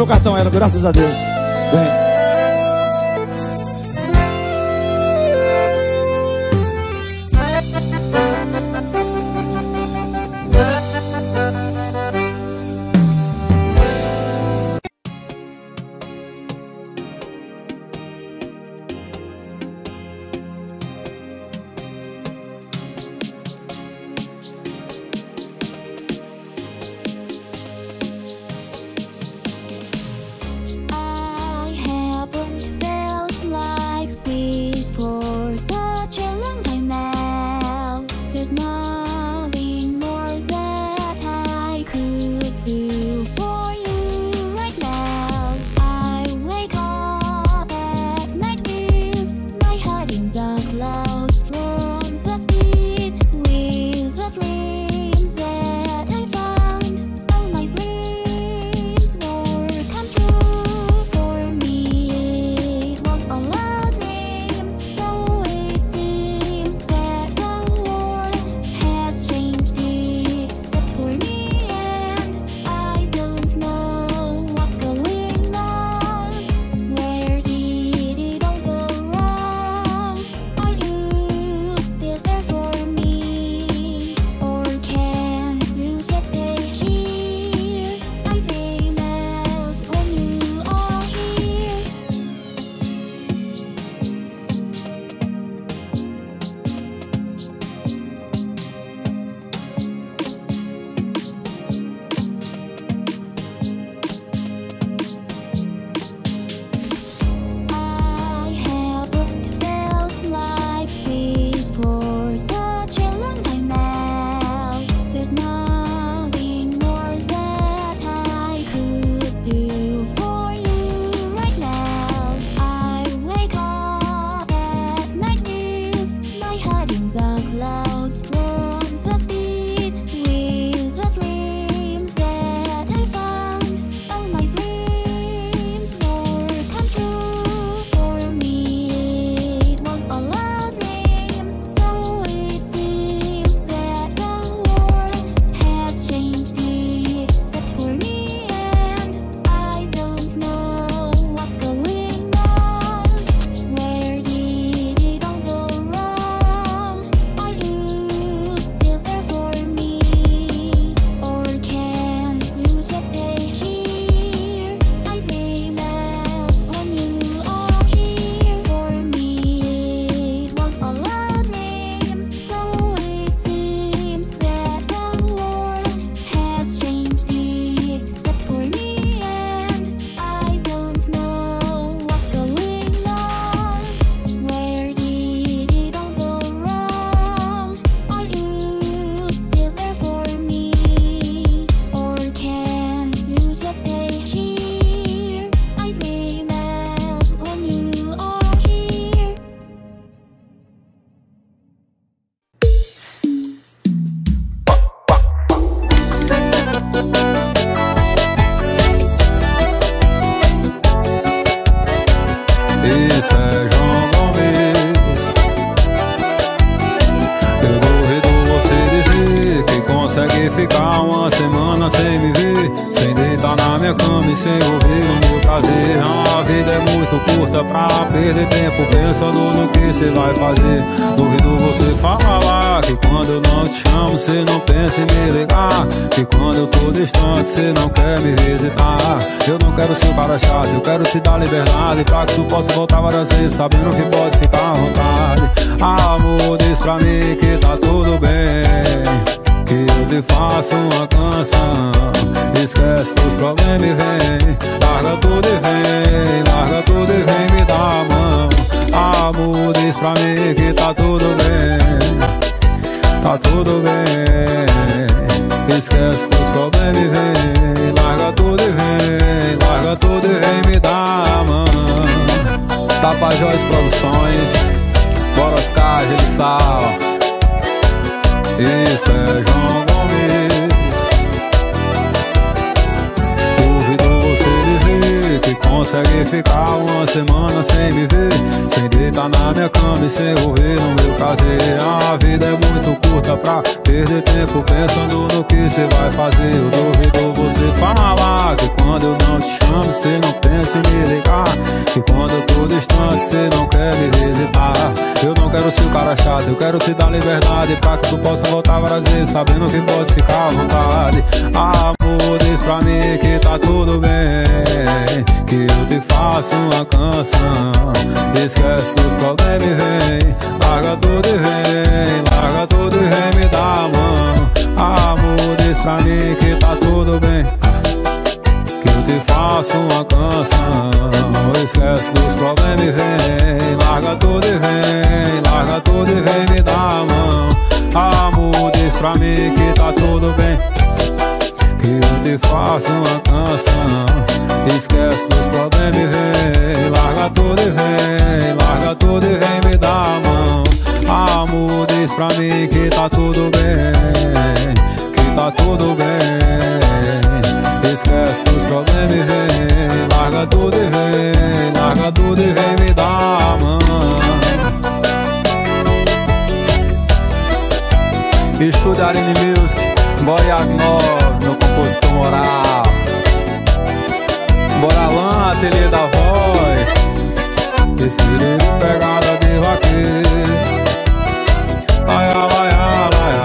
cartão ela, graças a Deus. Vem. Isso é João Gomes. Eu duvido você dizer que consegue ficar uma semana sem me ver, sem deitar na minha cama e sem ouvir o meu prazer. A vida é muito curta pra perder tempo pensando no que você vai fazer. Duvido você falar que quando eu não te chamo você não pensa em me ligar, que quando eu tô distante você não quer me visitar. Eu não quero ser um cara chato, eu quero te dar liberdade pra que tu possa voltar várias vezes sabendo que pode ficar à vontade. Amor, diz pra mim que tá tudo bem, que eu te faço uma canção. Esquece dos problemas e vem, larga tudo e vem, larga tudo e vem me dar a mão. Amor, diz pra mim que tá tudo bem, tá tudo bem. Esquece dos problemas e vem, larga tudo e vem, larga tudo e vem me dar a mão. Tapajós Produções, Boros Carne de Sal. Isso é João Gomes. Duvido você dizer que consegue ficar uma semana sem me ver, sem deitar na minha cama e sem ouvir o meu prazer. A vida é muito curta pra perder tempo pensando no que cê vai fazer. Eu duvido você falar que quando eu não te chamo cê não pensa em me ligar, que quando eu tô distante cê não quer me visitar. Eu não quero ser o cara chato, eu quero te dar liberdade pra que tu possa voltar várias vezes, sabendo que pode ficar à vontade. Amor, diz pra mim que tá tudo bem, que eu te faço uma canção. Esquece dos problemas e vem, larga tudo e vem, larga tudo e vem me dar a mão. Amor, diz pra mim que tá tudo bem, que eu te faço uma canção. Esquece dos problemas e vem, larga tudo e vem, larga tudo e vem me dar a mão. Amor, diz pra mim que tá tudo bem, que eu te faço uma canção. Esquece dos problemas e vem, larga tudo e vem, larga tudo e vem me dar a mão. Amor, diz pra mim que tá tudo bem, que tá tudo bem. Esquece dos problemas e vem, larga tudo e vem, larga tudo e vem me dar a mão. Estúdio Arine Music, Boy Agnor, meu compositor moral. Boralan, ateliê da voz, prefiro pegada de vaqueiro. Laia, laia, laia,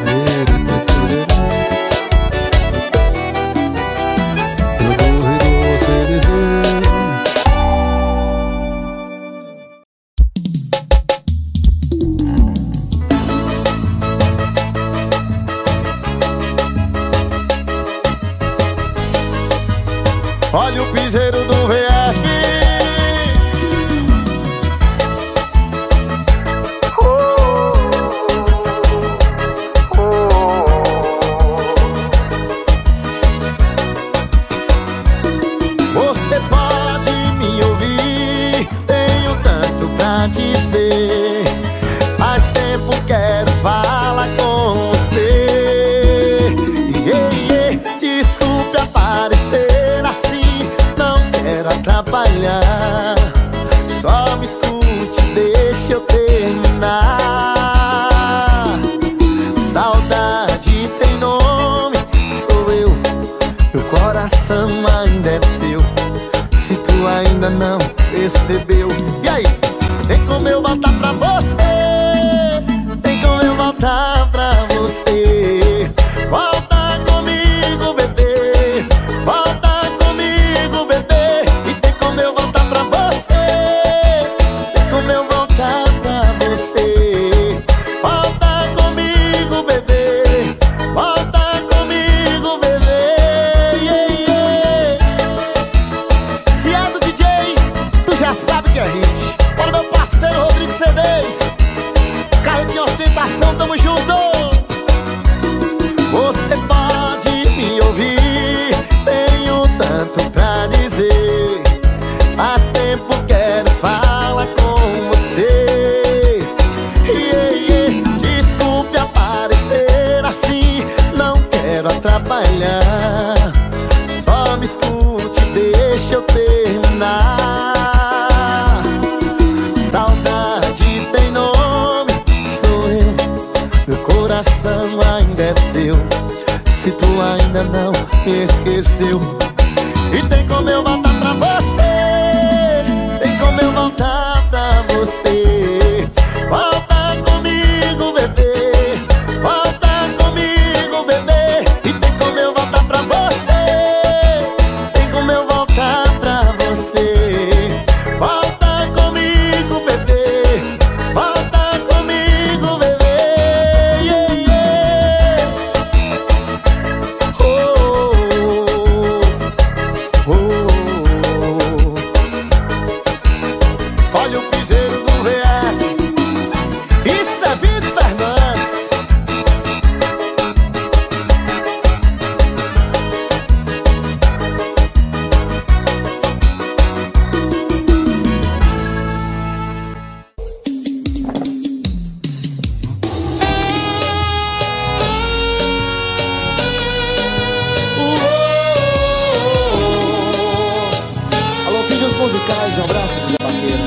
eu duvido você dizer. Olha o piseiro do VF. Você pode me ouvir, tenho tanto pra dizer. Faz tempo quero falar com você. Desculpe aparecer assim, não quero atrapalhar. Só me escute, deixa eu terminar. Saudade tem nome, sou eu. Meu coração ainda é teu, se tu ainda não percebeu. E aí, tem como eu voltar pra você? Tem como eu voltar pra você? Volta comigo, bebê, volta comigo, bebê. E tem como eu voltar pra você? Tem como eu voltar pra você? Volta comigo, bebê, volta comigo, bebê. Yeah, yeah. Se é do DJ, tu já sabe que é hit. Para meu parceiro Rodrigo CDs, carro de ostentação, tamo junto. Você pode me ouvir, tenho tanto pra dizer. Faz tempo quero falar com você. Desculpe aparecer assim, não quero atrapalhar. Só me escute, deixa eu terminar. Saudade tem nome, sou eu. Meu coração ainda é teu, se tu ainda não me esqueceu. E tem como eu voltar pra você? Tem como eu voltar pra você? Volta comigo, bebê, volta comigo, bebê. E tem como eu voltar pra você? Tem como eu voltar pra você? Volta comigo, bebê, volta comigo, bebê. Yeah, yeah. Olha o piseiro do VF. Isso é Vitor Fernandes. Alô, vídeos musicais, um abraço de Zé Vaqueiro.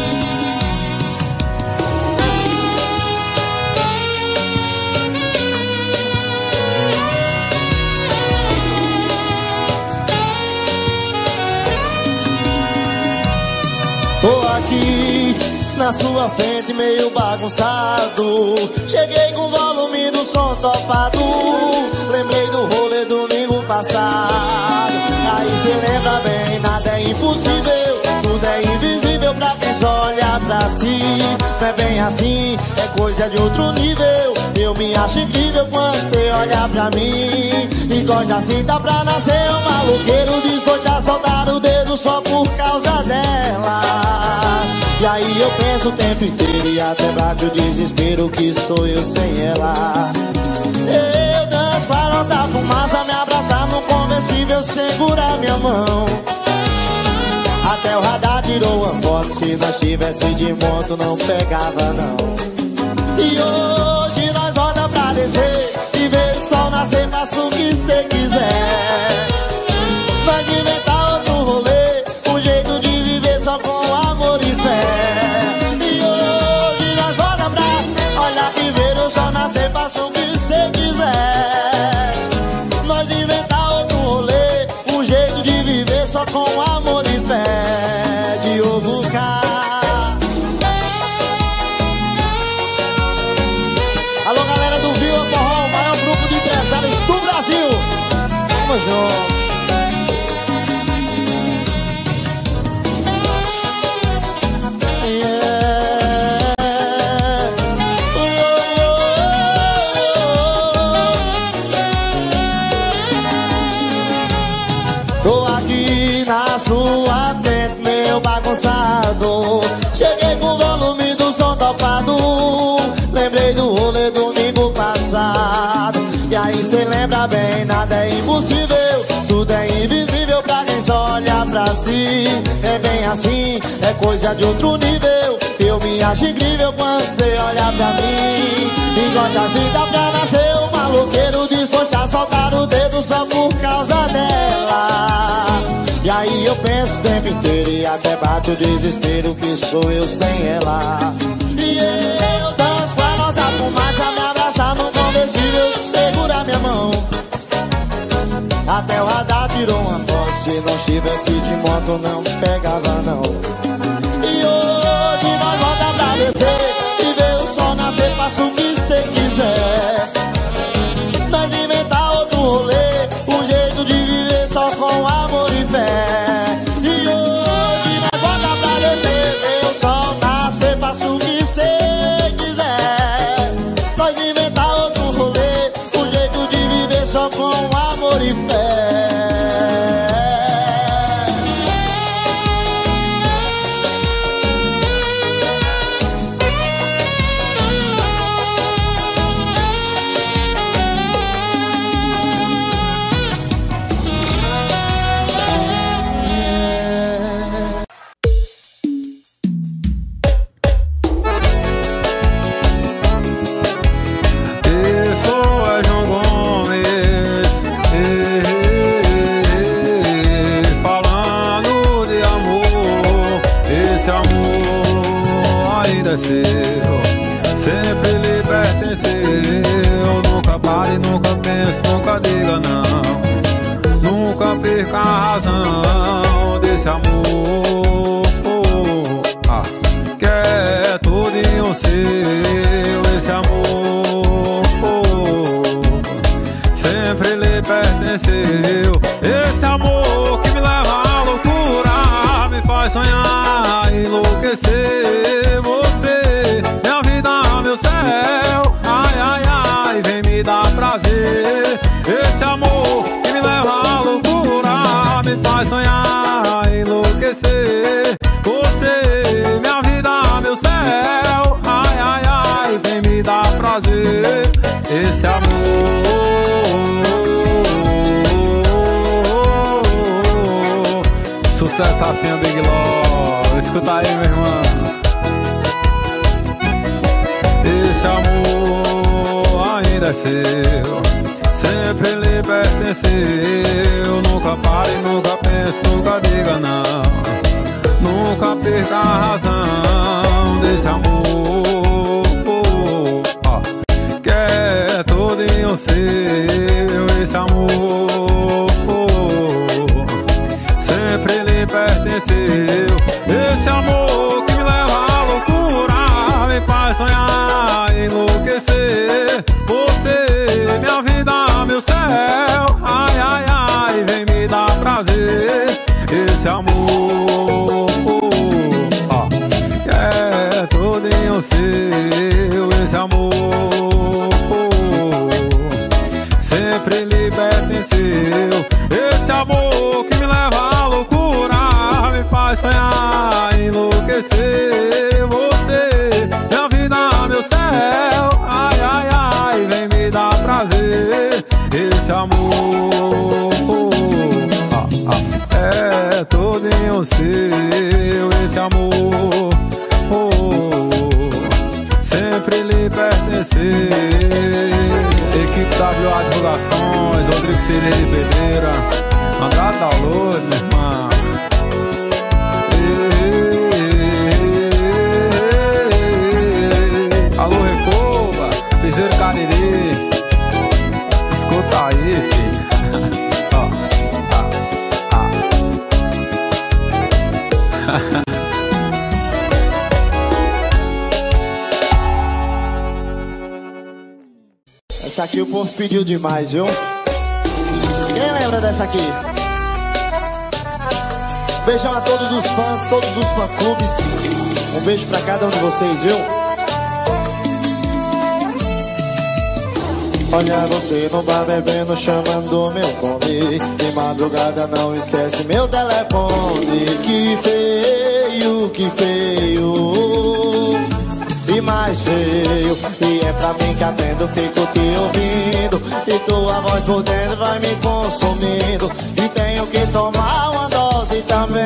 na sua frente meio bagunçado. Cheguei com o volume do som topado. Lembrei do rolê domingo passado. Aí cê lembra bem, nada é impossível, tudo é invisível pra quem só olha pra si. Não é bem assim, é coisa de outro nível. Eu me acho incrível quando cê olha pra mim. E gosta assim, dá pra nascer um maluqueiro disposto a soltar o dedo só por causa dela. E aí eu penso o tempo inteiro e até bate o desespero que sou eu sem ela. Eu danço pra nossa fumaça, me abraçar no conversível, segurar minha mão. Até o radar tirou uma foto, se nós tivesse de moto não pegava não. E hoje nós volta pra descer e ver o sol nascer, faça o que cê quiser. Nós inventar outro rolê, um jeito de viver só com amor e fé. E hoje nós volta pra olhar e ver o sol nascer, faça o que cê quiser. Nós inventar outro rolê, um jeito de viver só com amor e fé. Diogo K. Alô, galera do Vila Forró, o maior grupo de empresários do Brasil. Vamos junto. Tô aqui na sua frente, meu bagunçado. Cheguei com o volume do som topado. Lembrei do rolê domingo passado. E aí cê lembra bem, nada é impossível, tudo é invisível pra quem só olha pra si. É bem assim, é coisa de outro nível. Eu me acho incrível quando cê olha pra mim. E gosta assim, dá pra nascer um maluqueiro disposto a soltar o dedo só por causa dela. E aí eu penso o tempo inteiro e até bate o desespero que sou eu sem ela. E eu danço com a nossa fumaça, me abraçar no conversível, segura minha mão. Até o radar tirou uma foto, se não estivesse de moto não pegava não. E hoje nós volta pra descer e ver o sol nascer, faça o que cê quiser. Nós inventar outro rolê, um jeito de viver só com amor e fé. E hoje nós volta pra descer, ver o sol nascer, faça o que cê quiser. Nós inventar outro rolê, um jeito de viver só com amor e fé. Sempre lhe pertenceu. Nunca pare, nunca pense, nunca diga não. Nunca perca a razão desse amor, que é tudinho seu. Esse amor sempre lhe pertenceu. Esse amor que me leva à loucura, me faz sonhar, enlouquecer. Você, minha vida, meu céu, ai, ai, ai, vem me dar prazer. Esse amor que me leva à loucura, me faz sonhar, enlouquecer. Você, minha vida, meu céu, ai, ai, ai, vem me dar prazer. Esse amor. Sucesso, Rafinha Big Law. Escuta aí, meu irmão. Esse amor ainda é seu, sempre lhe pertenceu. Nunca pare, nunca pense, nunca diga não. Nunca perca a razão desse amor, que é todinho seu. Esse amor sempre lhe pertenceu. Esse amor que me leva à loucura, enlouquecer. Você, minha vida, meu céu. Ai, ai, ai, vem me dar prazer. Esse amor que é todinho seu. Esse amor sempre lhe pertenceu. Esse amor que me leva à loucura, me faz sonhar, enlouquecer. Você, minha vida, meu céu. Ai, ai, ai, vem me dar prazer. Esse amor é todinho seu. Esse amor sempre lhe pertencer. Equipe WA Divulgações, Rodrigo Cirne de Pedreira, Andrade Download, minha irmã. Alô, Recoba, Piseiro Cariri. Escuta aí, filho. Essa aqui o povo pediu demais, viu? Quem lembra dessa aqui? Beijão a todos os fãs, todos os fã-clubes. Um beijo pra cada um de vocês, viu? Olha você no bar bebendo, chamando meu nome. De madrugada não esquece meu telefone. Que feio, que feio. E mais feio, e é pra mim que atendo, fico te ouvindo. E tua voz por dentro vai me consumindo. E tenho que tomar uma dose também.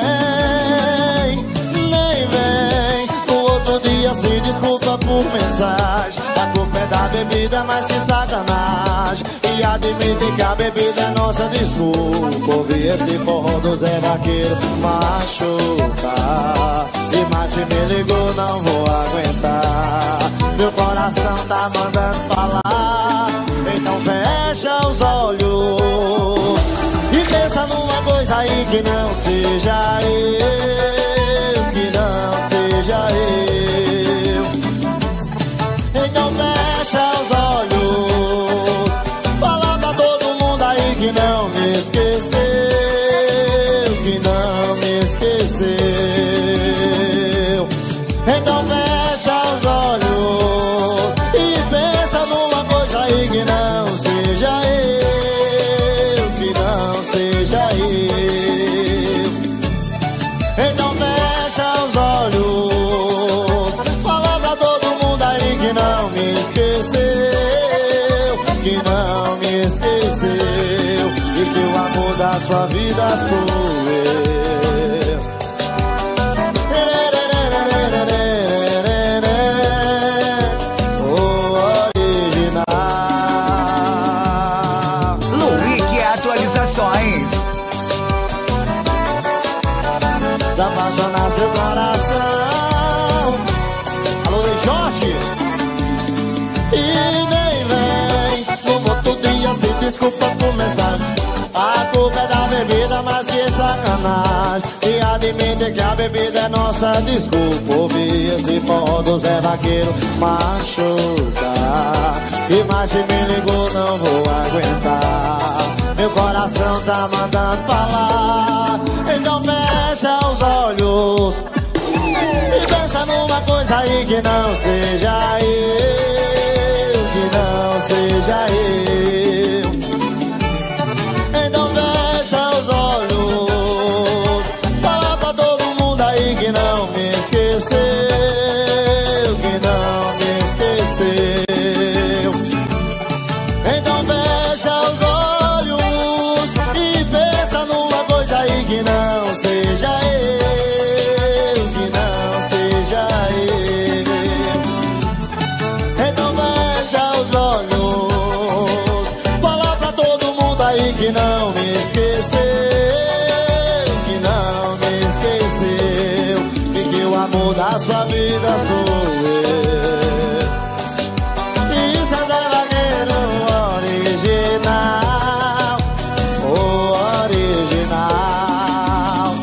Nem vem, no outro dia se desculpa por mensagem. A culpa é da bebida, mas que sacanagem. E admite que a bebida é nossa desculpa. Ouvir esse forró do Zé Vaqueiro machucar. E mais se me ligou não vou aguentar. Meu coração tá mandando falar. Então fecha os olhos e pensa numa coisa aí que não seja eu. Que não seja eu. Então fecha os olhos. Fala pra todo mundo aí que não me esqueceu. Que não me esqueceu. Então fecha os olhos e pensa numa coisa aí que não seja eu. Que não seja eu. Então fecha os olhos. Fala pra todo mundo aí que não me esqueceu. Que não me esqueceu. E que o amor da sua vida sou eu. Pra apaixonar seu coração. Alô, Jorge. E nem vem, no outro dia se desculpa por mensagem. A culpa é da bebida, mas que sacanagem. E admite que a bebida é nossa desculpa. Ouvir esse forró do Zé Vaqueiro machucar. E mais se me ligou não vou aguentar. Meu coração tá mandando falar. Então fecha os olhos e pensa numa coisa aí que não seja eu. Que não seja eu. Então fecha os olhos. Fala pra todo mundo aí que não me esqueceu. Que não me esqueceu. Então fecha os olhos e pensa numa coisa aí que não seja eu. Que não seja eu. Então fecha os olhos. Fala pra todo mundo aí que não me esqueceu. Que não me esqueceu. E que o amor da sua vida sou eu. Isso é Zé Vaqueiro original. O original.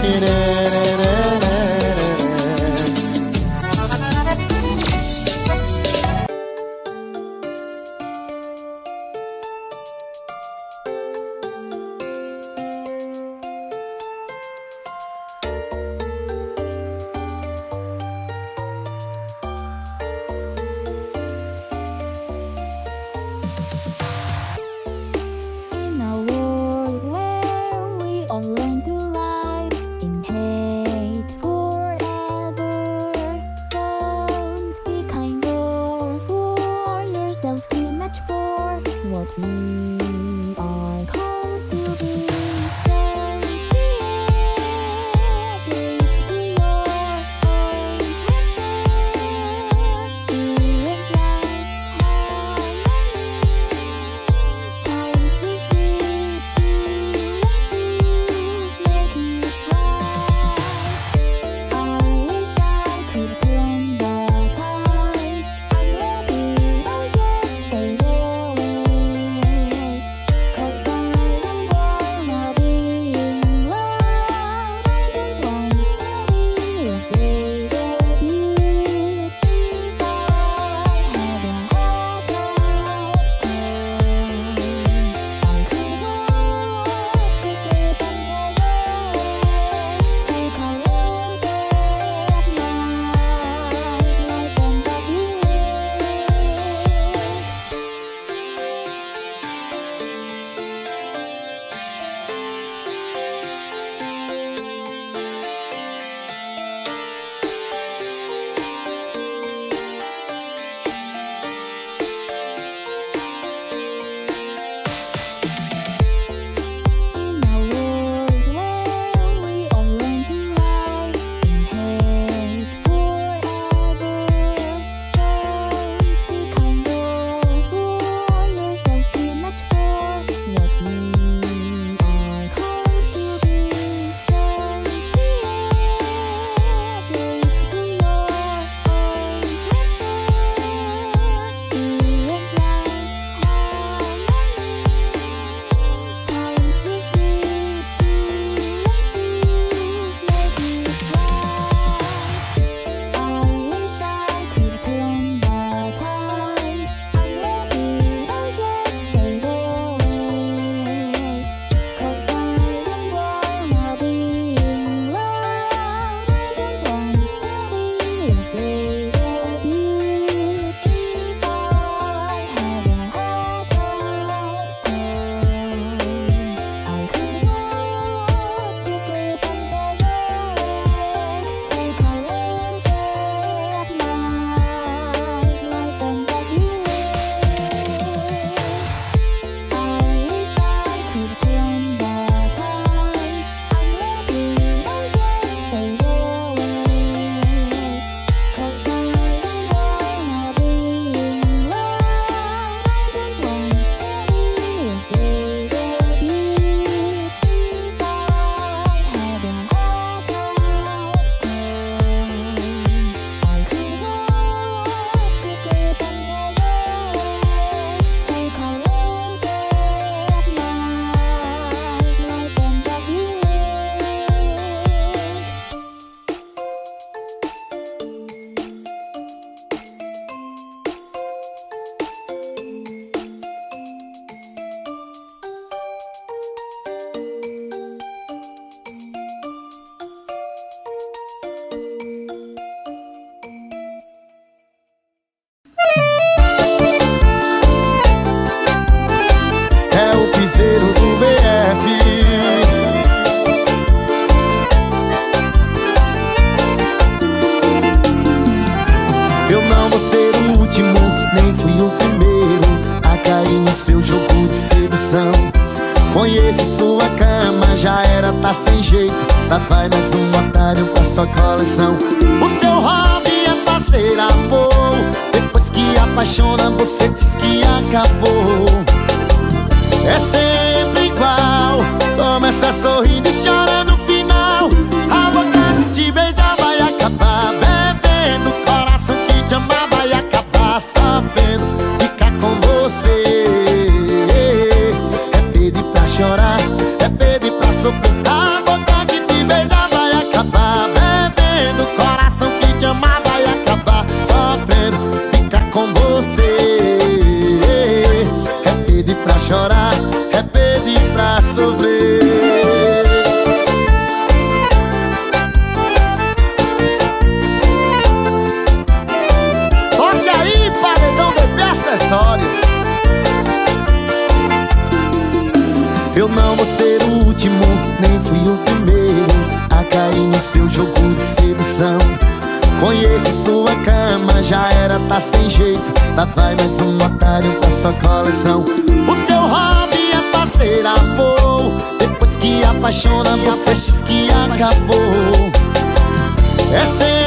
Conheço sua cama, já era, tá sem jeito. Lá vai mais um otário pra sua coleção. O seu hobby é fazer amor. Depois que apaixona, você diz que acabou. É sempre igual. Começa sorrindo e chora no final. A boca que te beija vai acabar bebendo. O coração que te ama vai acabar sabendo ficar com você. É pedir pra chorar, é pedir pra sofrer. A boca que te beija vai no seu jogo de sedução. Conheço sua cama, já era, tá sem jeito. Tá, vai mais um otário pra sua coleção. O seu hobby é fazer amor. Depois que apaixona, você diz que acabou. É